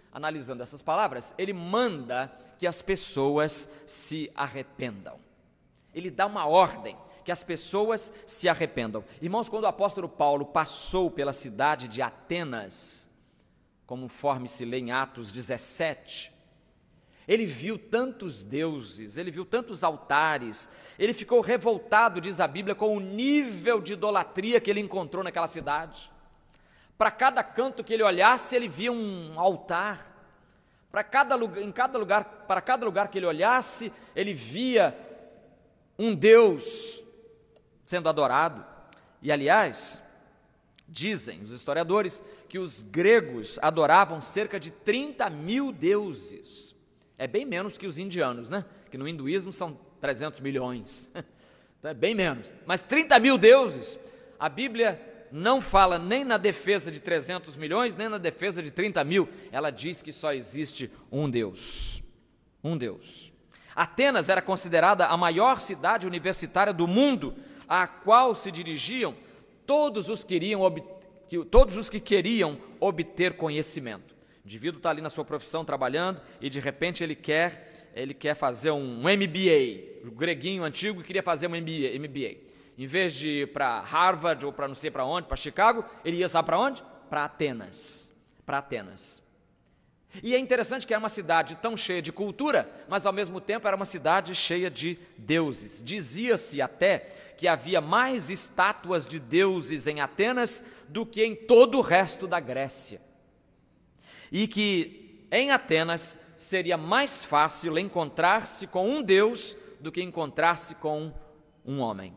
analisando essas palavras, ele manda que as pessoas se arrependam. Ele dá uma ordem, que as pessoas se arrependam. Irmãos, quando o apóstolo Paulo passou pela cidade de Atenas, conforme se lê em Atos dezessete, ele viu tantos deuses, ele viu tantos altares, ele ficou revoltado, diz a Bíblia, com o nível de idolatria que ele encontrou naquela cidade. Para cada canto que ele olhasse, ele via um altar. Para cada lugar, em cada lugar, para cada lugar que ele olhasse, ele via um Deus sendo adorado. E, aliás, dizem os historiadores que os gregos adoravam cerca de trinta mil deuses. É bem menos que os indianos, né? Que no hinduísmo são trezentos milhões. Então é bem menos. Mas trinta mil deuses, a Bíblia não fala nem na defesa de trezentos milhões, nem na defesa de trinta mil. Ela diz que só existe um Deus. Um Deus. Atenas era considerada a maior cidade universitária do mundo, à qual se dirigiam todos os que queriam, todos os que queriam obter conhecimento. O indivíduo está ali na sua profissão trabalhando e de repente ele quer, ele quer fazer um M B A. O greguinho antigo queria fazer um M B A. Em vez de ir para Harvard ou para não sei para onde, para Chicago, ele ia, sabe para onde? Para Atenas. Para Atenas. E é interessante que era uma cidade tão cheia de cultura, mas ao mesmo tempo era uma cidade cheia de deuses. Dizia-se até que havia mais estátuas de deuses em Atenas do que em todo o resto da Grécia. E que em Atenas seria mais fácil encontrar-se com um Deus do que encontrar-se com um homem.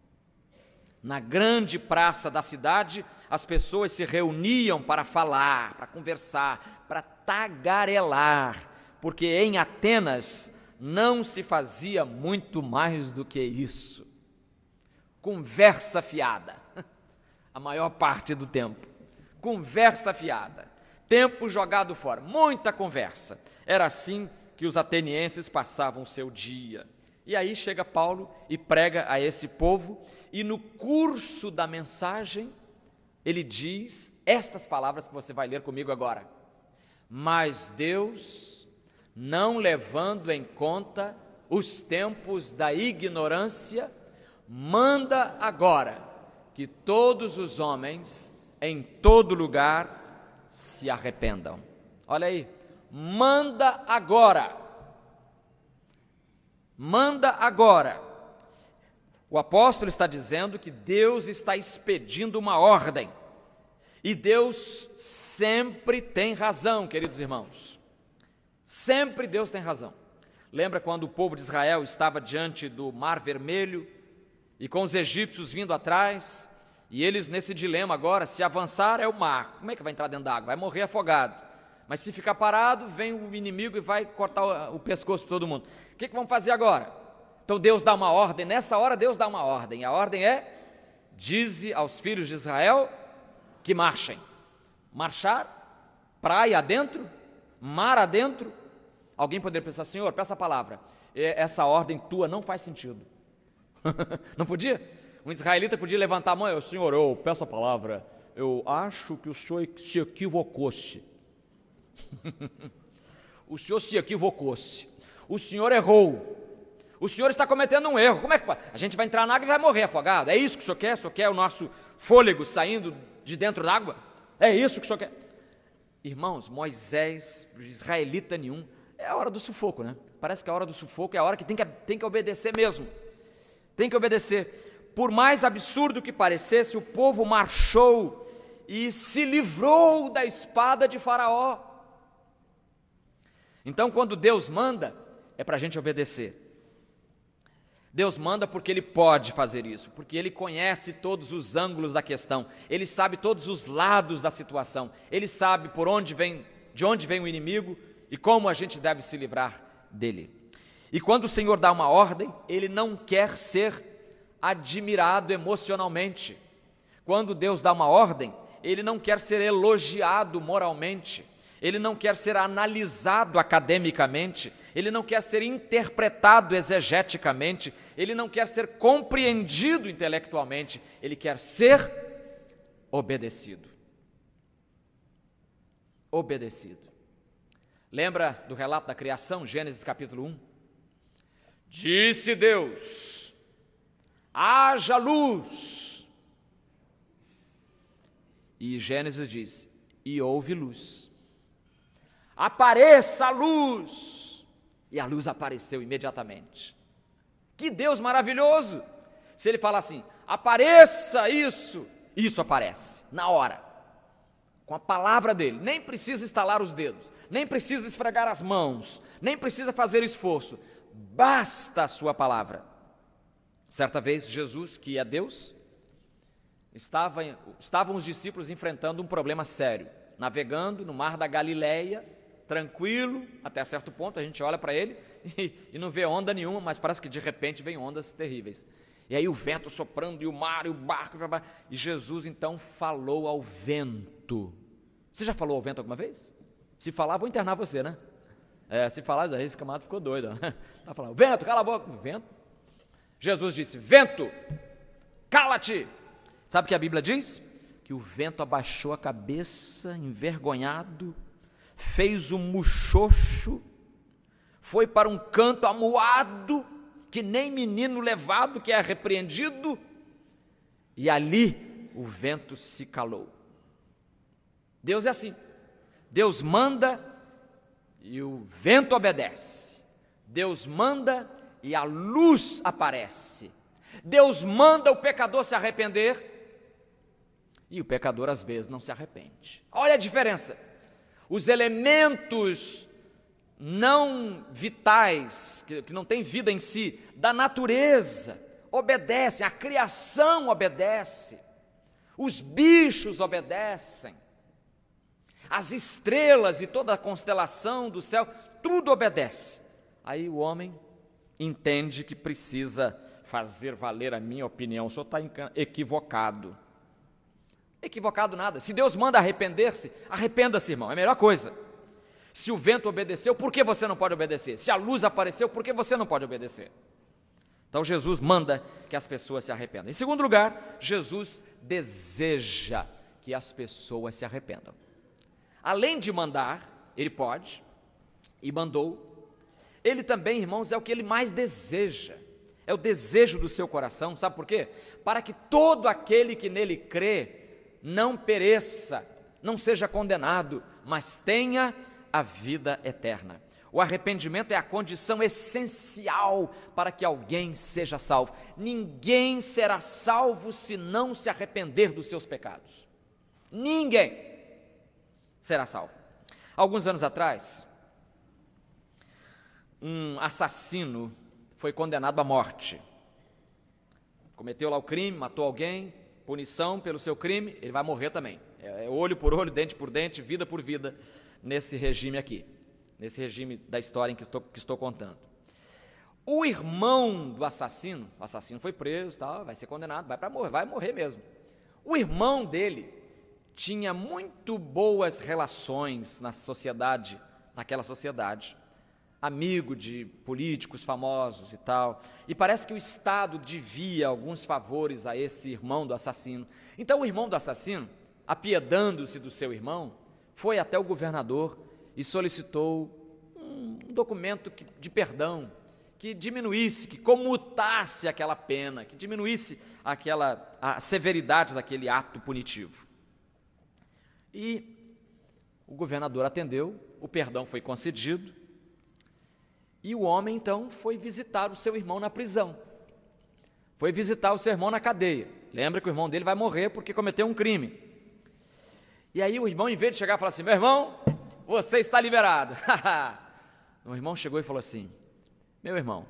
Na grande praça da cidade, as pessoas se reuniam para falar, para conversar, para tagarelar, porque em Atenas não se fazia muito mais do que isso. Conversa fiada, a maior parte do tempo. Conversa fiada. Tempo jogado fora, muita conversa. Era assim que os atenienses passavam o seu dia. E aí chega Paulo e prega a esse povo, e no curso da mensagem, ele diz estas palavras que você vai ler comigo agora. Mas Deus, não levando em conta os tempos da ignorância, manda agora que todos os homens, em todo lugar, se arrependam. Olha aí, manda agora, manda agora. O apóstolo está dizendo que Deus está expedindo uma ordem, e Deus sempre tem razão, queridos irmãos, sempre Deus tem razão. Lembra quando o povo de Israel estava diante do Mar Vermelho, e com os egípcios vindo atrás, e eles nesse dilema agora, se avançar é o mar, como é que vai entrar dentro d'água? Vai morrer afogado. Mas se ficar parado, vem o inimigo e vai cortar o, o pescoço de todo mundo. O que, que vamos fazer agora? Então Deus dá uma ordem, nessa hora Deus dá uma ordem, a ordem é, dize aos filhos de Israel que marchem. Marchar, praia adentro, mar adentro. Alguém poderia pensar, Senhor, peça a palavra, essa ordem tua não faz sentido. Não podia? Um israelita podia levantar a mão, eu, Senhor, eu peço a palavra, eu acho que o Senhor se equivocou-se. O Senhor se equivocou-se. O Senhor errou. O Senhor está cometendo um erro. Como é que a gente vai entrar na água e vai morrer afogado? É isso que o Senhor quer? O Senhor quer o nosso fôlego saindo de dentro d'água? É isso que o Senhor quer? Irmãos, Moisés, israelita nenhum, é a hora do sufoco, né? Parece que a hora do sufoco é a hora que tem que, tem que obedecer mesmo. Tem que obedecer. Por mais absurdo que parecesse, o povo marchou e se livrou da espada de Faraó. Então, quando Deus manda, é para a gente obedecer. Deus manda porque Ele pode fazer isso, porque Ele conhece todos os ângulos da questão, Ele sabe todos os lados da situação, Ele sabe por onde vem, de onde vem o inimigo e como a gente deve se livrar dele. E quando o Senhor dá uma ordem, Ele não quer ser admirado emocionalmente. Quando Deus dá uma ordem, Ele não quer ser elogiado moralmente, Ele não quer ser analisado academicamente, Ele não quer ser interpretado exegeticamente, Ele não quer ser compreendido intelectualmente, Ele quer ser obedecido. Obedecido. Lembra do relato da criação, Gênesis capítulo um? Disse Deus: haja luz. E Gênesis diz: e houve luz. Apareça a luz. E a luz apareceu imediatamente. Que Deus maravilhoso! Se ele falar assim, apareça isso, isso aparece, na hora, com a palavra dele. Nem precisa estalar os dedos, nem precisa esfregar as mãos, nem precisa fazer esforço, basta a sua palavra. Certa vez, Jesus, que é Deus, estava, estavam os discípulos enfrentando um problema sério, navegando no mar da Galileia, tranquilo, até certo ponto, a gente olha para ele e, e não vê onda nenhuma, mas parece que de repente vem ondas terríveis. E aí o vento soprando, e o mar, e o barco, e Jesus então falou ao vento. Você já falou ao vento alguma vez? Se falar, vou internar você, né? É, se falar, aí esse camarada ficou doido. Tá falando, vento, cala a boca. Vento. Jesus disse, vento, cala-te. Sabe o que a Bíblia diz? Que o vento abaixou a cabeça, envergonhado, fez um muxoxo, foi para um canto amuado, que nem menino levado que é repreendido, e ali o vento se calou. Deus é assim, Deus manda e o vento obedece, Deus manda e a luz aparece, Deus manda o pecador se arrepender, e o pecador às vezes não se arrepende. Olha a diferença, os elementos não vitais, que, que não têm vida em si, da natureza, obedecem, a criação obedece, os bichos obedecem, as estrelas e toda a constelação do céu, tudo obedece. Aí o homem entende que precisa fazer valer a minha opinião. O senhor está equivocado. Equivocado nada. Se Deus manda arrepender-se, arrependa-se, irmão, é a melhor coisa. Se o vento obedeceu, por que você não pode obedecer? Se a luz apareceu, por que você não pode obedecer? Então Jesus manda que as pessoas se arrependam. Em segundo lugar, Jesus deseja que as pessoas se arrependam. Além de mandar, ele pode, e mandou, ele também, irmãos, é o que ele mais deseja. É o desejo do seu coração, sabe por quê? Para que todo aquele que nele crê não pereça, não seja condenado, mas tenha a vida eterna. O arrependimento é a condição essencial para que alguém seja salvo. Ninguém será salvo se não se arrepender dos seus pecados. Ninguém será salvo. Alguns anos atrás, um assassino foi condenado à morte. Cometeu lá o crime, matou alguém, punição pelo seu crime, ele vai morrer também. É olho por olho, dente por dente, vida por vida, nesse regime aqui, nesse regime da história em que estou, que estou contando. O irmão do assassino, o assassino foi preso, tá, vai ser condenado, vai para morrer, vai morrer mesmo. O irmão dele tinha muito boas relações na sociedade, naquela sociedade, amigo de políticos famosos e tal, e parece que o Estado devia alguns favores a esse irmão do assassino. Então o irmão do assassino, apiedando-se do seu irmão, foi até o governador e solicitou um documento de perdão, que diminuísse, que comutasse aquela pena, que diminuísse aquela, a severidade daquele ato punitivo. E o governador atendeu, o perdão foi concedido, e o homem então foi visitar o seu irmão na prisão, foi visitar o seu irmão na cadeia. Lembra que o irmão dele vai morrer porque cometeu um crime. E aí o irmão, em vez de chegar e falar assim, meu irmão, você está liberado. O irmão chegou e falou assim, meu irmão,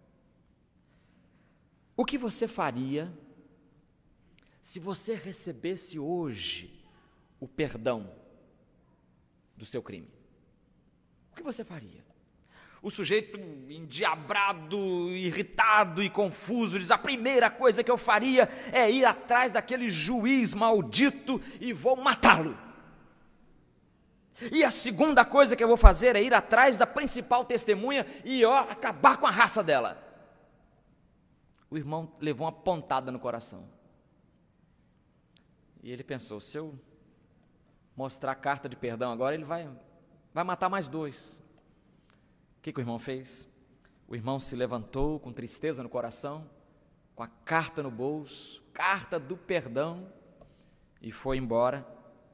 o que você faria se você recebesse hoje o perdão do seu crime? O que você faria? O sujeito endiabrado, irritado e confuso diz, a primeira coisa que eu faria é ir atrás daquele juiz maldito e vou matá-lo. E a segunda coisa que eu vou fazer é ir atrás da principal testemunha e ó, acabar com a raça dela. O irmão levou uma pontada no coração. E ele pensou, se eu mostrar a carta de perdão agora, ele vai, vai matar mais dois. O que, que o irmão fez? O irmão se levantou com tristeza no coração, com a carta no bolso, carta do perdão, e foi embora,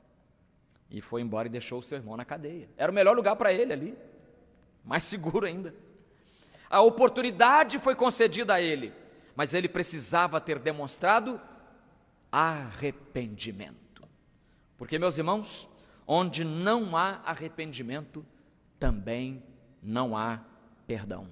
e foi embora e deixou o seu irmão na cadeia. Era o melhor lugar para ele ali, mais seguro ainda. A oportunidade foi concedida a ele, mas ele precisava ter demonstrado arrependimento. Porque, meus irmãos, onde não há arrependimento, também não há perdão.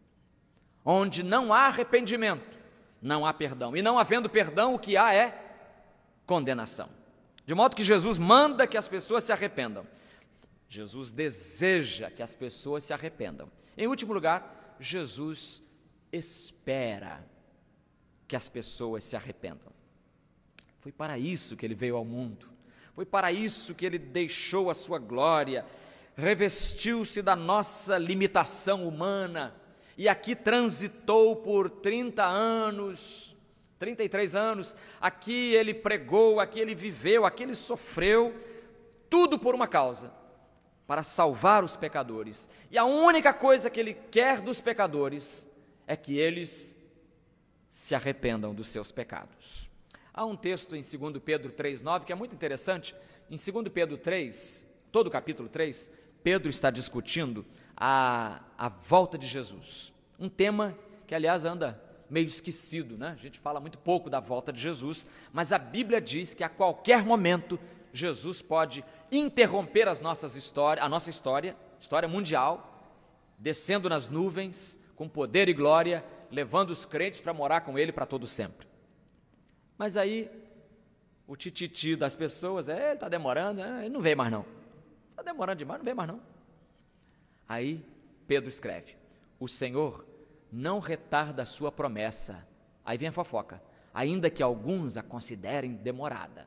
Onde não há arrependimento, não há perdão. E não havendo perdão, o que há é condenação. De modo que Jesus manda que as pessoas se arrependam. Jesus deseja que as pessoas se arrependam. Em último lugar, Jesus espera que as pessoas se arrependam. Foi para isso que ele veio ao mundo. Foi para isso que ele deixou a sua glória, revestiu-se da nossa limitação humana e aqui transitou por trinta anos, trinta e três anos, aqui ele pregou, aqui ele viveu, aqui ele sofreu, tudo por uma causa, para salvar os pecadores. E a única coisa que ele quer dos pecadores é que eles se arrependam dos seus pecados. Há um texto em dois Pedro três, nove, que é muito interessante. Em dois Pedro três, todo o capítulo três, Pedro está discutindo a, a volta de Jesus. Um tema que, aliás, anda meio esquecido, né? A gente fala muito pouco da volta de Jesus, mas a Bíblia diz que a qualquer momento Jesus pode interromper as nossas histórias, a nossa história, história mundial, descendo nas nuvens, com poder e glória, levando os crentes para morar com Ele para todo sempre. Mas aí, o tititi das pessoas, é, ele está demorando, é, ele não vem mais não. Está demorando demais, não vem mais não. Aí, Pedro escreve, o Senhor não retarda a sua promessa. Aí vem a fofoca, ainda que alguns a considerem demorada.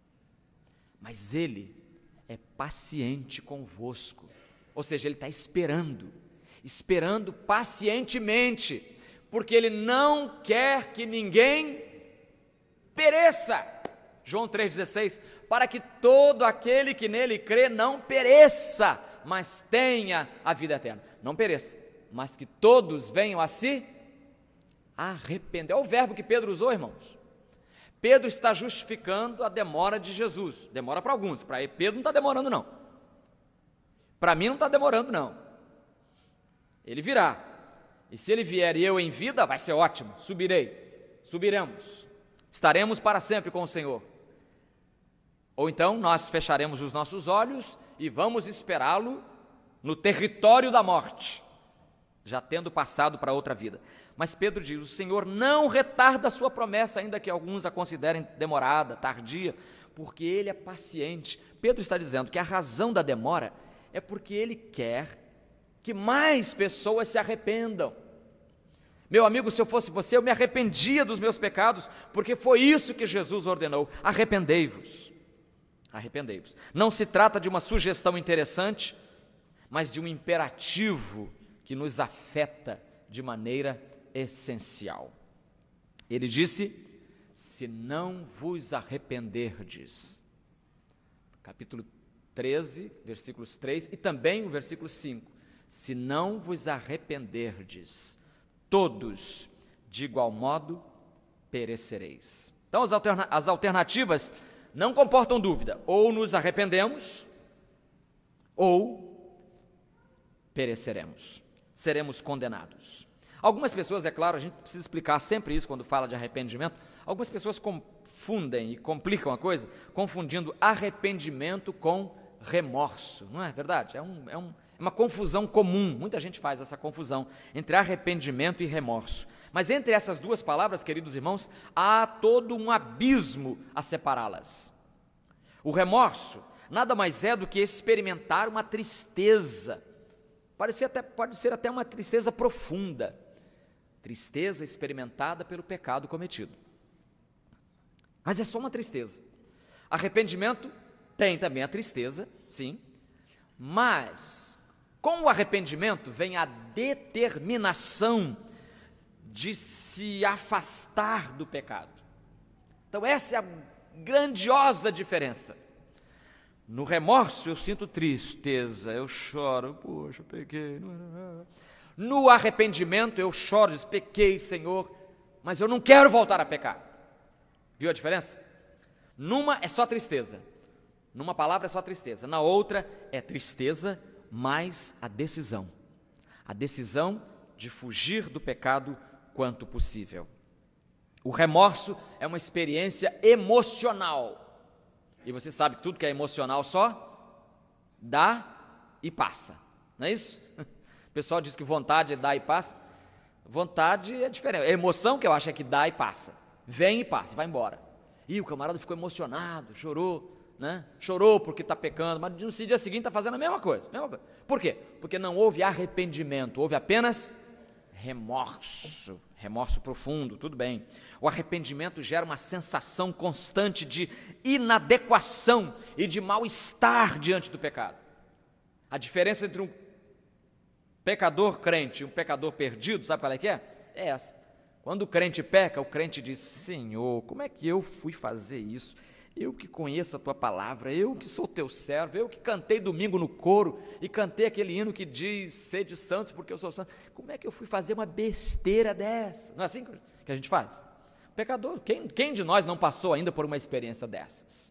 Mas Ele é paciente convosco, ou seja, Ele está esperando, esperando pacientemente, porque Ele não quer que ninguém pereça. João três, dezesseis, para que todo aquele que nele crê não pereça, mas tenha a vida eterna. Não pereça, mas que todos venham a se arrepender. É o verbo que Pedro usou, irmãos. Pedro está justificando a demora de Jesus. Demora para alguns, para Pedro não está demorando não. Para mim não está demorando não. Ele virá. E se ele vier e eu em vida, vai ser ótimo, subirei, subiremos. Estaremos para sempre com o Senhor. Ou então nós fecharemos os nossos olhos e vamos esperá-lo no território da morte, já tendo passado para outra vida. Mas Pedro diz, o Senhor não retarda a sua promessa, ainda que alguns a considerem demorada, tardia, porque Ele é paciente. Pedro está dizendo que a razão da demora é porque Ele quer que mais pessoas se arrependam. Meu amigo, se eu fosse você, eu me arrependia dos meus pecados, porque foi isso que Jesus ordenou, arrependei-vos, arrependei-vos. Não se trata de uma sugestão interessante, mas de um imperativo que nos afeta de maneira essencial. Ele disse, se não vos arrependerdes, capítulo treze, versículos três e também o versículo cinco, se não vos arrependerdes, todos, de igual modo, perecereis. Então, as, alterna- as alternativas não comportam dúvida. Ou nos arrependemos, ou pereceremos. Seremos condenados. Algumas pessoas, é claro, a gente precisa explicar sempre isso quando fala de arrependimento, algumas pessoas confundem e complicam a coisa, confundindo arrependimento com remorso. Não é verdade? É um... É um É uma confusão comum, muita gente faz essa confusão entre arrependimento e remorso. Mas entre essas duas palavras, queridos irmãos, há todo um abismo a separá-las. O remorso nada mais é do que experimentar uma tristeza, pode ser até, pode ser até uma tristeza profunda, tristeza experimentada pelo pecado cometido. Mas é só uma tristeza. Arrependimento tem também a tristeza, sim, mas com o arrependimento vem a determinação de se afastar do pecado. Então essa é a grandiosa diferença. No remorso eu sinto tristeza, eu choro, poxa, eu pequei. No arrependimento eu choro, diz, pequei, Senhor, mas eu não quero voltar a pecar. Viu a diferença? Numa é só tristeza, numa palavra é só tristeza, na outra é tristeza mais a decisão, a decisão de fugir do pecado quanto possível. O remorso é uma experiência emocional. E você sabe que tudo que é emocional só dá e passa, não é isso? O pessoal diz que vontade é dá e passa. Vontade é diferente. A emoção que eu acho é que dá e passa. Vem e passa, vai embora. E o camarada ficou emocionado, chorou, né? Chorou porque está pecando, mas no dia seguinte está fazendo a mesma coisa, mesma coisa. Por quê? Porque não houve arrependimento, houve apenas remorso. Remorso profundo, tudo bem. O arrependimento gera uma sensação constante de inadequação e de mal-estar diante do pecado. A diferença entre um pecador crente e um pecador perdido, sabe qual é que é? É essa. Quando o crente peca, o crente diz, Senhor, como é que eu fui fazer isso? Eu que conheço a Tua palavra, eu que sou Teu servo, eu que cantei domingo no coro e cantei aquele hino que diz, sede santos porque eu sou santo. Como é que eu fui fazer uma besteira dessa? Não é assim que a gente faz? O pecador, quem, quem de nós não passou ainda por uma experiência dessas?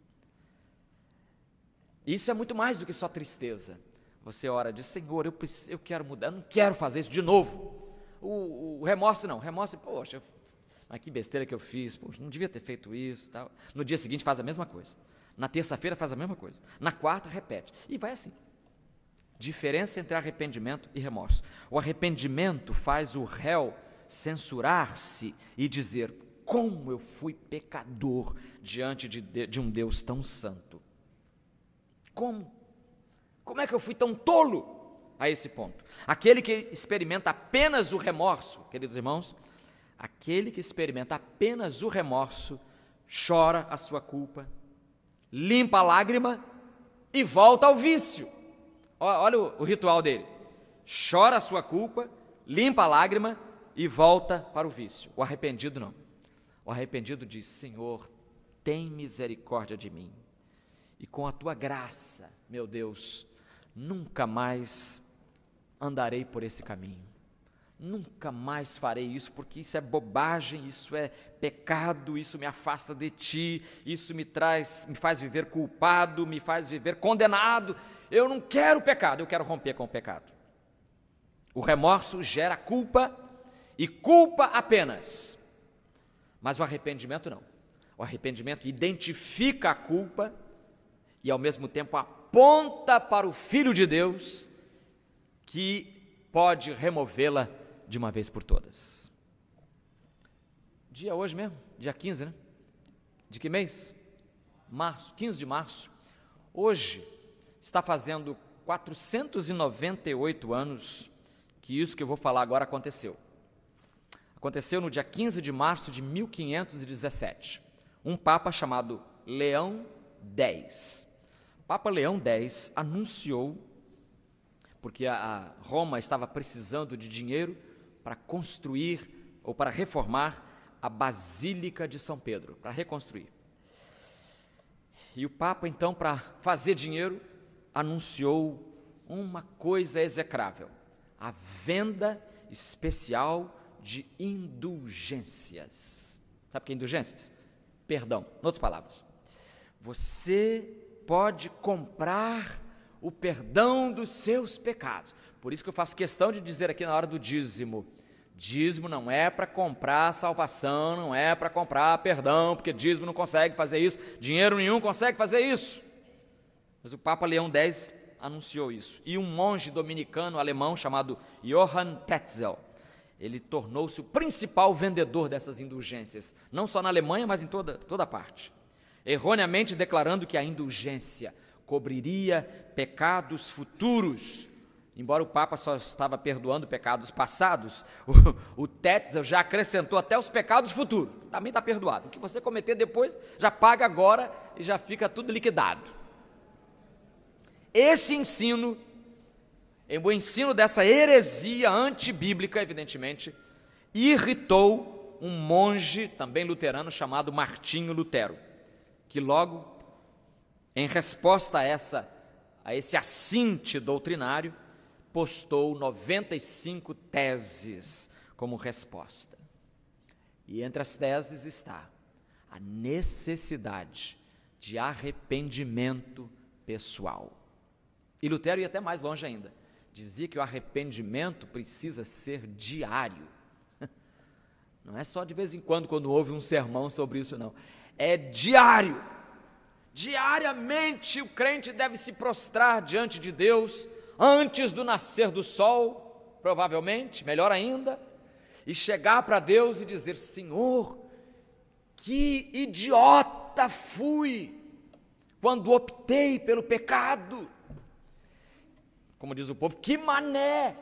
Isso é muito mais do que só tristeza. Você ora e diz, Senhor, eu, preciso, eu quero mudar, eu não quero fazer isso de novo. O, o remorso não, o remorso, poxa, mas que besteira que eu fiz, poxa, não devia ter feito isso, tal. No dia seguinte faz a mesma coisa, na terça-feira faz a mesma coisa, na quarta repete, e vai assim. Diferença entre arrependimento e remorso. O arrependimento faz o réu censurar-se e dizer, como eu fui pecador diante de, de um Deus tão santo. Como? Como é que eu fui tão tolo a esse ponto? Aquele que experimenta apenas o remorso, queridos irmãos, aquele que experimenta apenas o remorso, chora a sua culpa, limpa a lágrima e volta ao vício. Olha o, o ritual dele. Chora a sua culpa, limpa a lágrima e volta para o vício. O arrependido não. O arrependido diz, Senhor, tem misericórdia de mim. E com a Tua graça, meu Deus, nunca mais andarei por esse caminho. Nunca mais farei isso, porque isso é bobagem, isso é pecado, isso me afasta de Ti, isso me traz, me faz viver culpado, me faz viver condenado. Eu não quero pecado, eu quero romper com o pecado. O remorso gera culpa e culpa apenas, mas o arrependimento não. O arrependimento identifica a culpa e ao mesmo tempo aponta para o Filho de Deus que pode removê-la de uma vez por todas. Dia hoje mesmo, dia quinze, né? De que mês? Março, quinze de março. Hoje está fazendo quatrocentos e noventa e oito anos que isso que eu vou falar agora aconteceu. Aconteceu no dia quinze de março de mil quinhentos e dezessete. Um papa chamado Leão X. Papa Leão X anunciou, porque a Roma estava precisando de dinheiro para construir ou para reformar a Basílica de São Pedro, para reconstruir. E o Papa, então, para fazer dinheiro, anunciou uma coisa execrável: a venda especial de indulgências. Sabe o que é indulgências? Perdão, em outras palavras. Você pode comprar o perdão dos seus pecados. Por isso que eu faço questão de dizer aqui na hora do dízimo, dízimo não é para comprar salvação, não é para comprar perdão, porque dízimo não consegue fazer isso, dinheiro nenhum consegue fazer isso. Mas o Papa Leão X anunciou isso. E um monge dominicano alemão chamado Johann Tetzel, ele tornou-se o principal vendedor dessas indulgências, não só na Alemanha, mas em toda, toda parte, erroneamente declarando que a indulgência cobriria pecados futuros. Embora o Papa só estava perdoando pecados passados, o, o Tetzel já acrescentou até os pecados futuros, também está perdoado. O que você cometer depois, já paga agora e já fica tudo liquidado. Esse ensino, o ensino dessa heresia antibíblica, evidentemente, irritou um monge também luterano chamado Martinho Lutero, que logo em resposta a, essa, a esse assinte doutrinário, postou noventa e cinco teses como resposta. E entre as teses está a necessidade de arrependimento pessoal. E Lutero ia até mais longe ainda. Dizia que o arrependimento precisa ser diário. Não é só de vez em quando, quando houve um sermão sobre isso, não. É diário. Diariamente o crente deve se prostrar diante de Deus, antes do nascer do sol, provavelmente, melhor ainda, e chegar para Deus e dizer: Senhor, que idiota fui quando optei pelo pecado. Como diz o povo, que mané,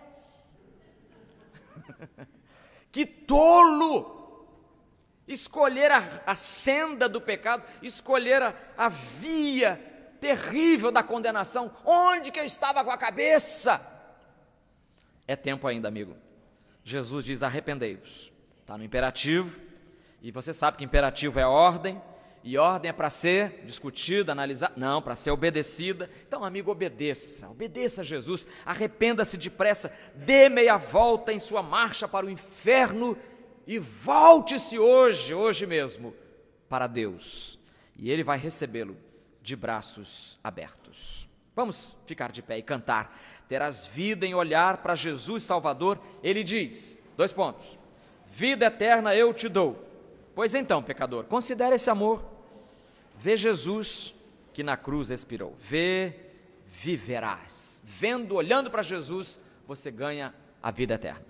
que tolo, escolher a, a senda do pecado, escolher a, a via terrível da condenação. Onde que eu estava com a cabeça? É tempo ainda, amigo. Jesus diz: arrependei-vos. Está no imperativo, e você sabe que imperativo é ordem, e ordem é para ser discutida, analisada, não, para ser obedecida. Então, amigo, obedeça, obedeça a Jesus, arrependa-se depressa, dê meia volta em sua marcha para o inferno e volte-se hoje, hoje mesmo, para Deus, e Ele vai recebê-lo de braços abertos. Vamos ficar de pé e cantar. Terás vida em olhar para Jesus Salvador. Ele diz, dois pontos: vida eterna eu te dou. Pois então, pecador, considere esse amor. Vê Jesus que na cruz expirou. Vê, viverás. Vendo, olhando para Jesus, você ganha a vida eterna.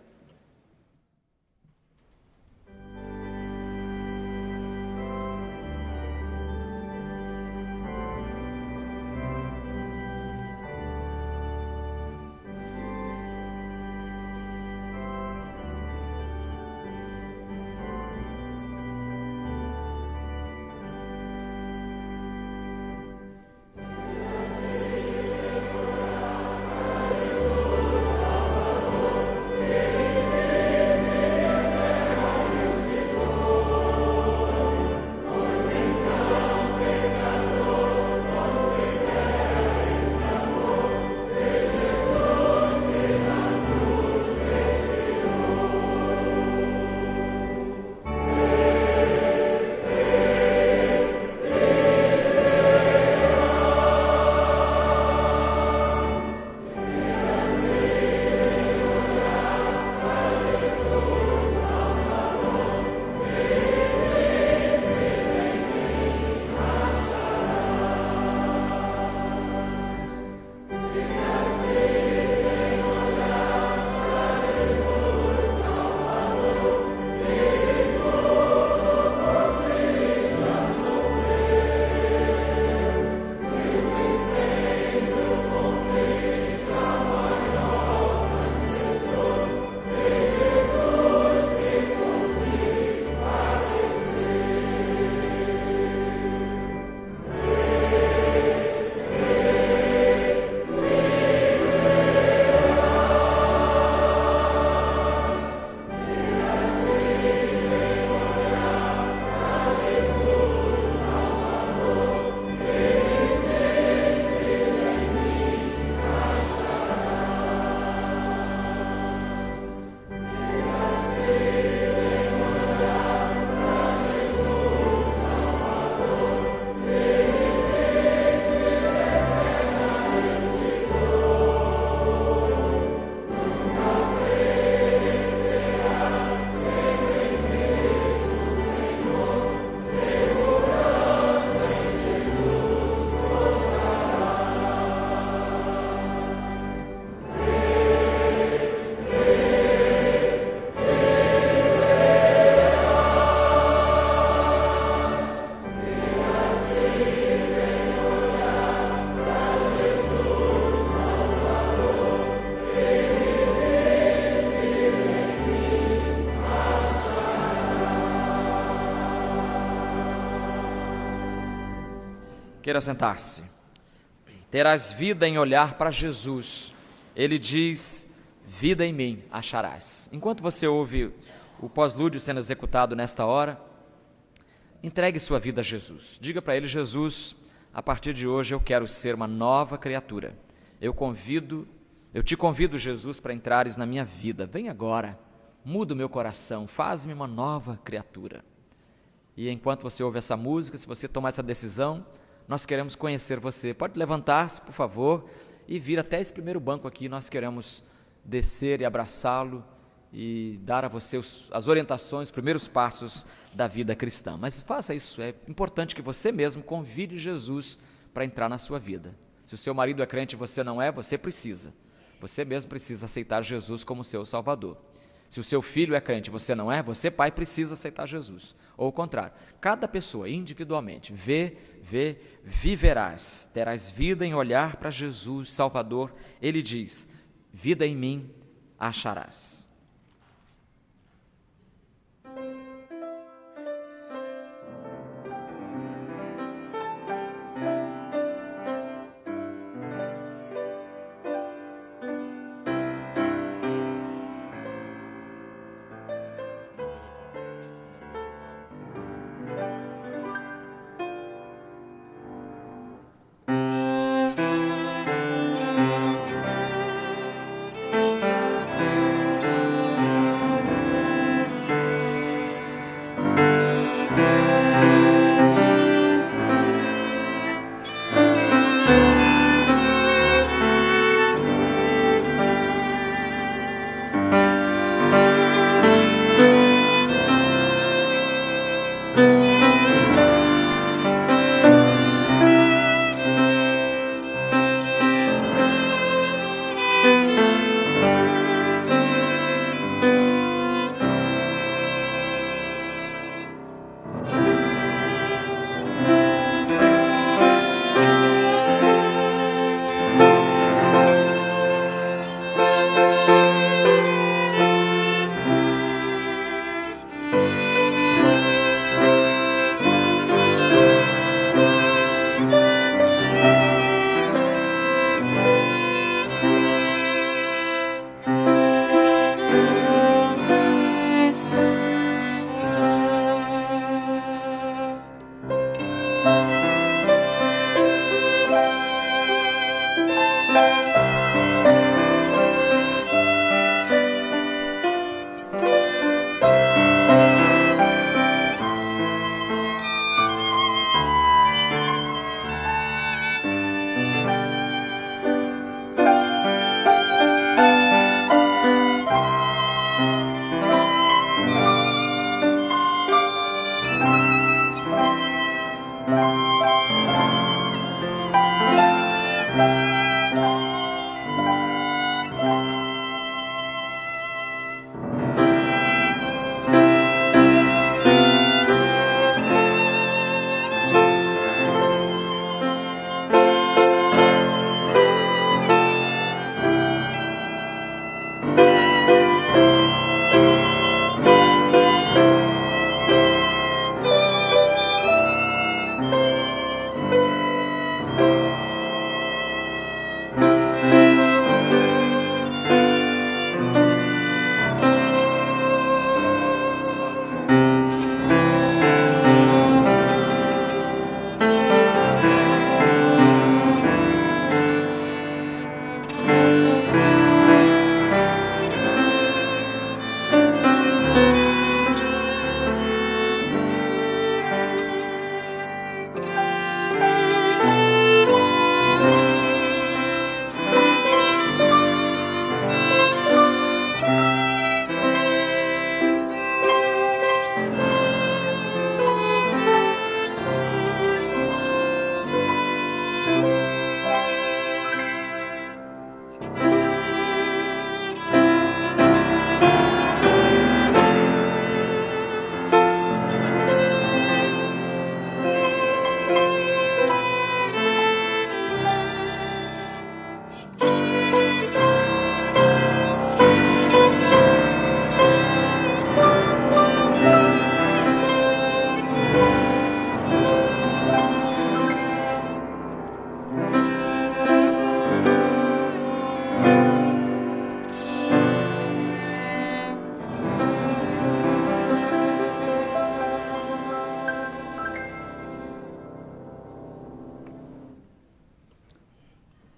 Queira sentar-se. Terás vida em olhar para Jesus. Ele diz: vida em mim acharás. Enquanto você ouve o pós-lúdio sendo executado nesta hora, entregue sua vida a Jesus. Diga para Ele: Jesus, a partir de hoje eu quero ser uma nova criatura. Eu convido, eu te convido, Jesus, para entrares na minha vida. Vem agora, muda o meu coração, faz-me uma nova criatura. E enquanto você ouve essa música, se você tomar essa decisão, nós queremos conhecer você. Pode levantar-se, por favor, e vir até esse primeiro banco aqui. Nós queremos descer e abraçá-lo e dar a você os, as orientações, os primeiros passos da vida cristã. Mas faça isso, é importante que você mesmo convide Jesus para entrar na sua vida. Se o seu marido é crente e você não é, você precisa. Você mesmo precisa aceitar Jesus como seu Salvador. Se o seu filho é crente e você não é, você, pai, precisa aceitar Jesus. Ou o contrário, cada pessoa individualmente, vê, vê, viverás, terás vida em olhar para Jesus, Salvador. Ele diz, vida em mim acharás. Música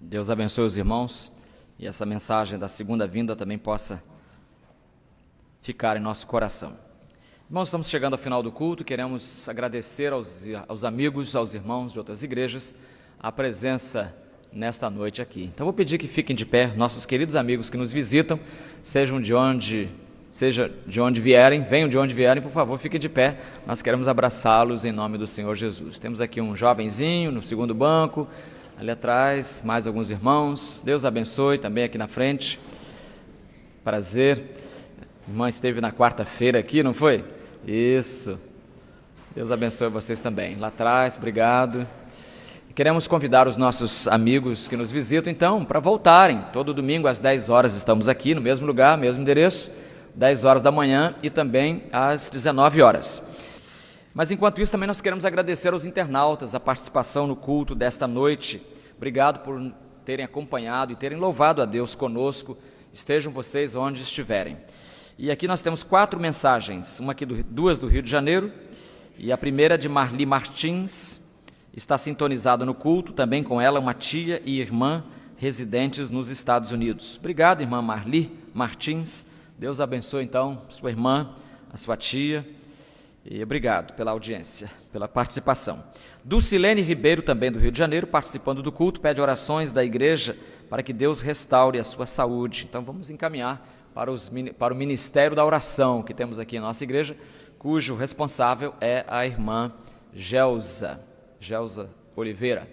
Deus abençoe os irmãos e essa mensagem da segunda vinda também possa ficar em nosso coração. Irmãos, estamos chegando ao final do culto, queremos agradecer aos, aos amigos, aos irmãos de outras igrejas, a presença nesta noite aqui. Então vou pedir que fiquem de pé, nossos queridos amigos que nos visitam, sejam de onde, seja de onde vierem, venham de onde vierem, por favor, fiquem de pé, nós queremos abraçá-los em nome do Senhor Jesus. Temos aqui um jovenzinho no segundo banco, ali atrás, mais alguns irmãos, Deus abençoe também aqui na frente, prazer, a irmã esteve na quarta-feira aqui, não foi? Isso, Deus abençoe vocês também, lá atrás, obrigado. Queremos convidar os nossos amigos que nos visitam, então, para voltarem, todo domingo às dez horas estamos aqui, no mesmo lugar, mesmo endereço, dez horas da manhã e também às dezenove horas. Mas enquanto isso também nós queremos agradecer aos internautas a participação no culto desta noite, obrigado por terem acompanhado e terem louvado a Deus conosco, estejam vocês onde estiverem. E aqui nós temos quatro mensagens, uma aqui do, duas do Rio de Janeiro, e a primeira de Marli Martins, está sintonizada no culto, também com ela uma tia e irmã residentes nos Estados Unidos. Obrigado, irmã Marli Martins, Deus abençoe então sua irmã, a sua tia, e obrigado pela audiência, pela participação. Dulcilene Ribeiro, também do Rio de Janeiro, participando do culto, pede orações da igreja para que Deus restaure a sua saúde. Então vamos encaminhar Para, os, para o Ministério da Oração que temos aqui em nossa igreja, cujo responsável é a irmã Gelsa, Gelsa Oliveira.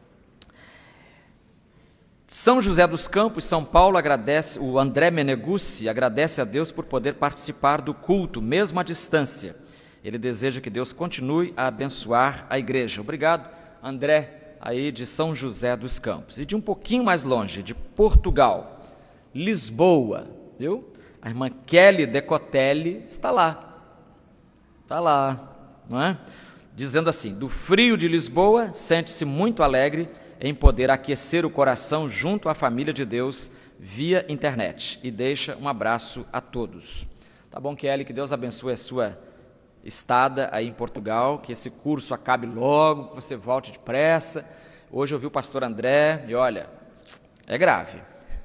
São José dos Campos, São Paulo, agradece, o André Menegucci agradece a Deus por poder participar do culto, mesmo à distância. Ele deseja que Deus continue a abençoar a igreja. Obrigado, André, aí de São José dos Campos. E de um pouquinho mais longe, de Portugal, Lisboa, viu? A irmã Kelly Decotelli está lá, está lá, não é? Dizendo assim, do frio de Lisboa, sente-se muito alegre em poder aquecer o coração junto à família de Deus via internet e deixa um abraço a todos. Tá bom, Kelly, que Deus abençoe a sua estada aí em Portugal, que esse curso acabe logo, que você volte depressa. Hoje eu vi o pastor André e olha, é grave.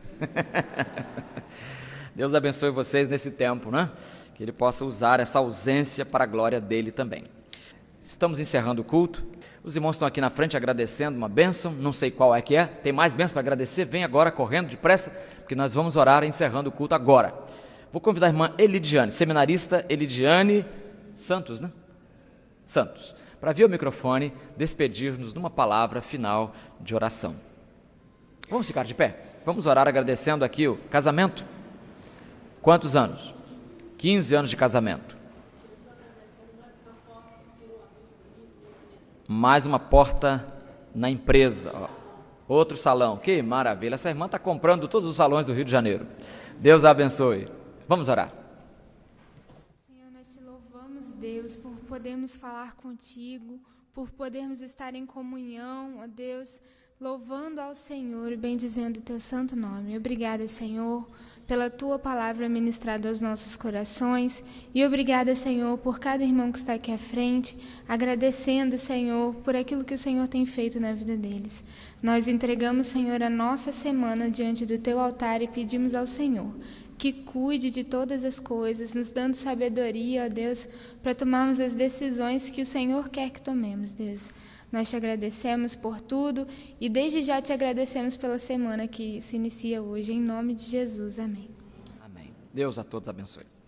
Deus abençoe vocês nesse tempo, né? Que Ele possa usar essa ausência para a glória dEle também. Estamos encerrando o culto. Os irmãos estão aqui na frente agradecendo uma bênção, não sei qual é que é. Tem mais bênção para agradecer? Vem agora correndo depressa, porque nós vamos orar encerrando o culto agora. Vou convidar a irmã Elidiane, seminarista Elidiane Santos, né? Santos, para vir ao microfone, despedir-nos numa palavra final de oração. Vamos ficar de pé? Vamos orar agradecendo aqui o casamento. Quantos anos? quinze anos de casamento. Mais uma porta na empresa. Ó. Outro salão. Que maravilha. Essa irmã está comprando todos os salões do Rio de Janeiro. Deus a abençoe. Vamos orar. Senhor, nós te louvamos, Deus, por podermos falar contigo, por podermos estar em comunhão, ó Deus, louvando ao Senhor e bendizendo o teu santo nome. Obrigada, Senhor, pela tua palavra ministrada aos nossos corações, e obrigada, Senhor, por cada irmão que está aqui à frente, agradecendo, Senhor, por aquilo que o Senhor tem feito na vida deles. Nós entregamos, Senhor, a nossa semana diante do teu altar e pedimos ao Senhor que cuide de todas as coisas, nos dando sabedoria, ó Deus, para tomarmos as decisões que o Senhor quer que tomemos, Deus. Nós te agradecemos por tudo e desde já te agradecemos pela semana que se inicia hoje. Em nome de Jesus, amém. Amém. Deus a todos abençoe.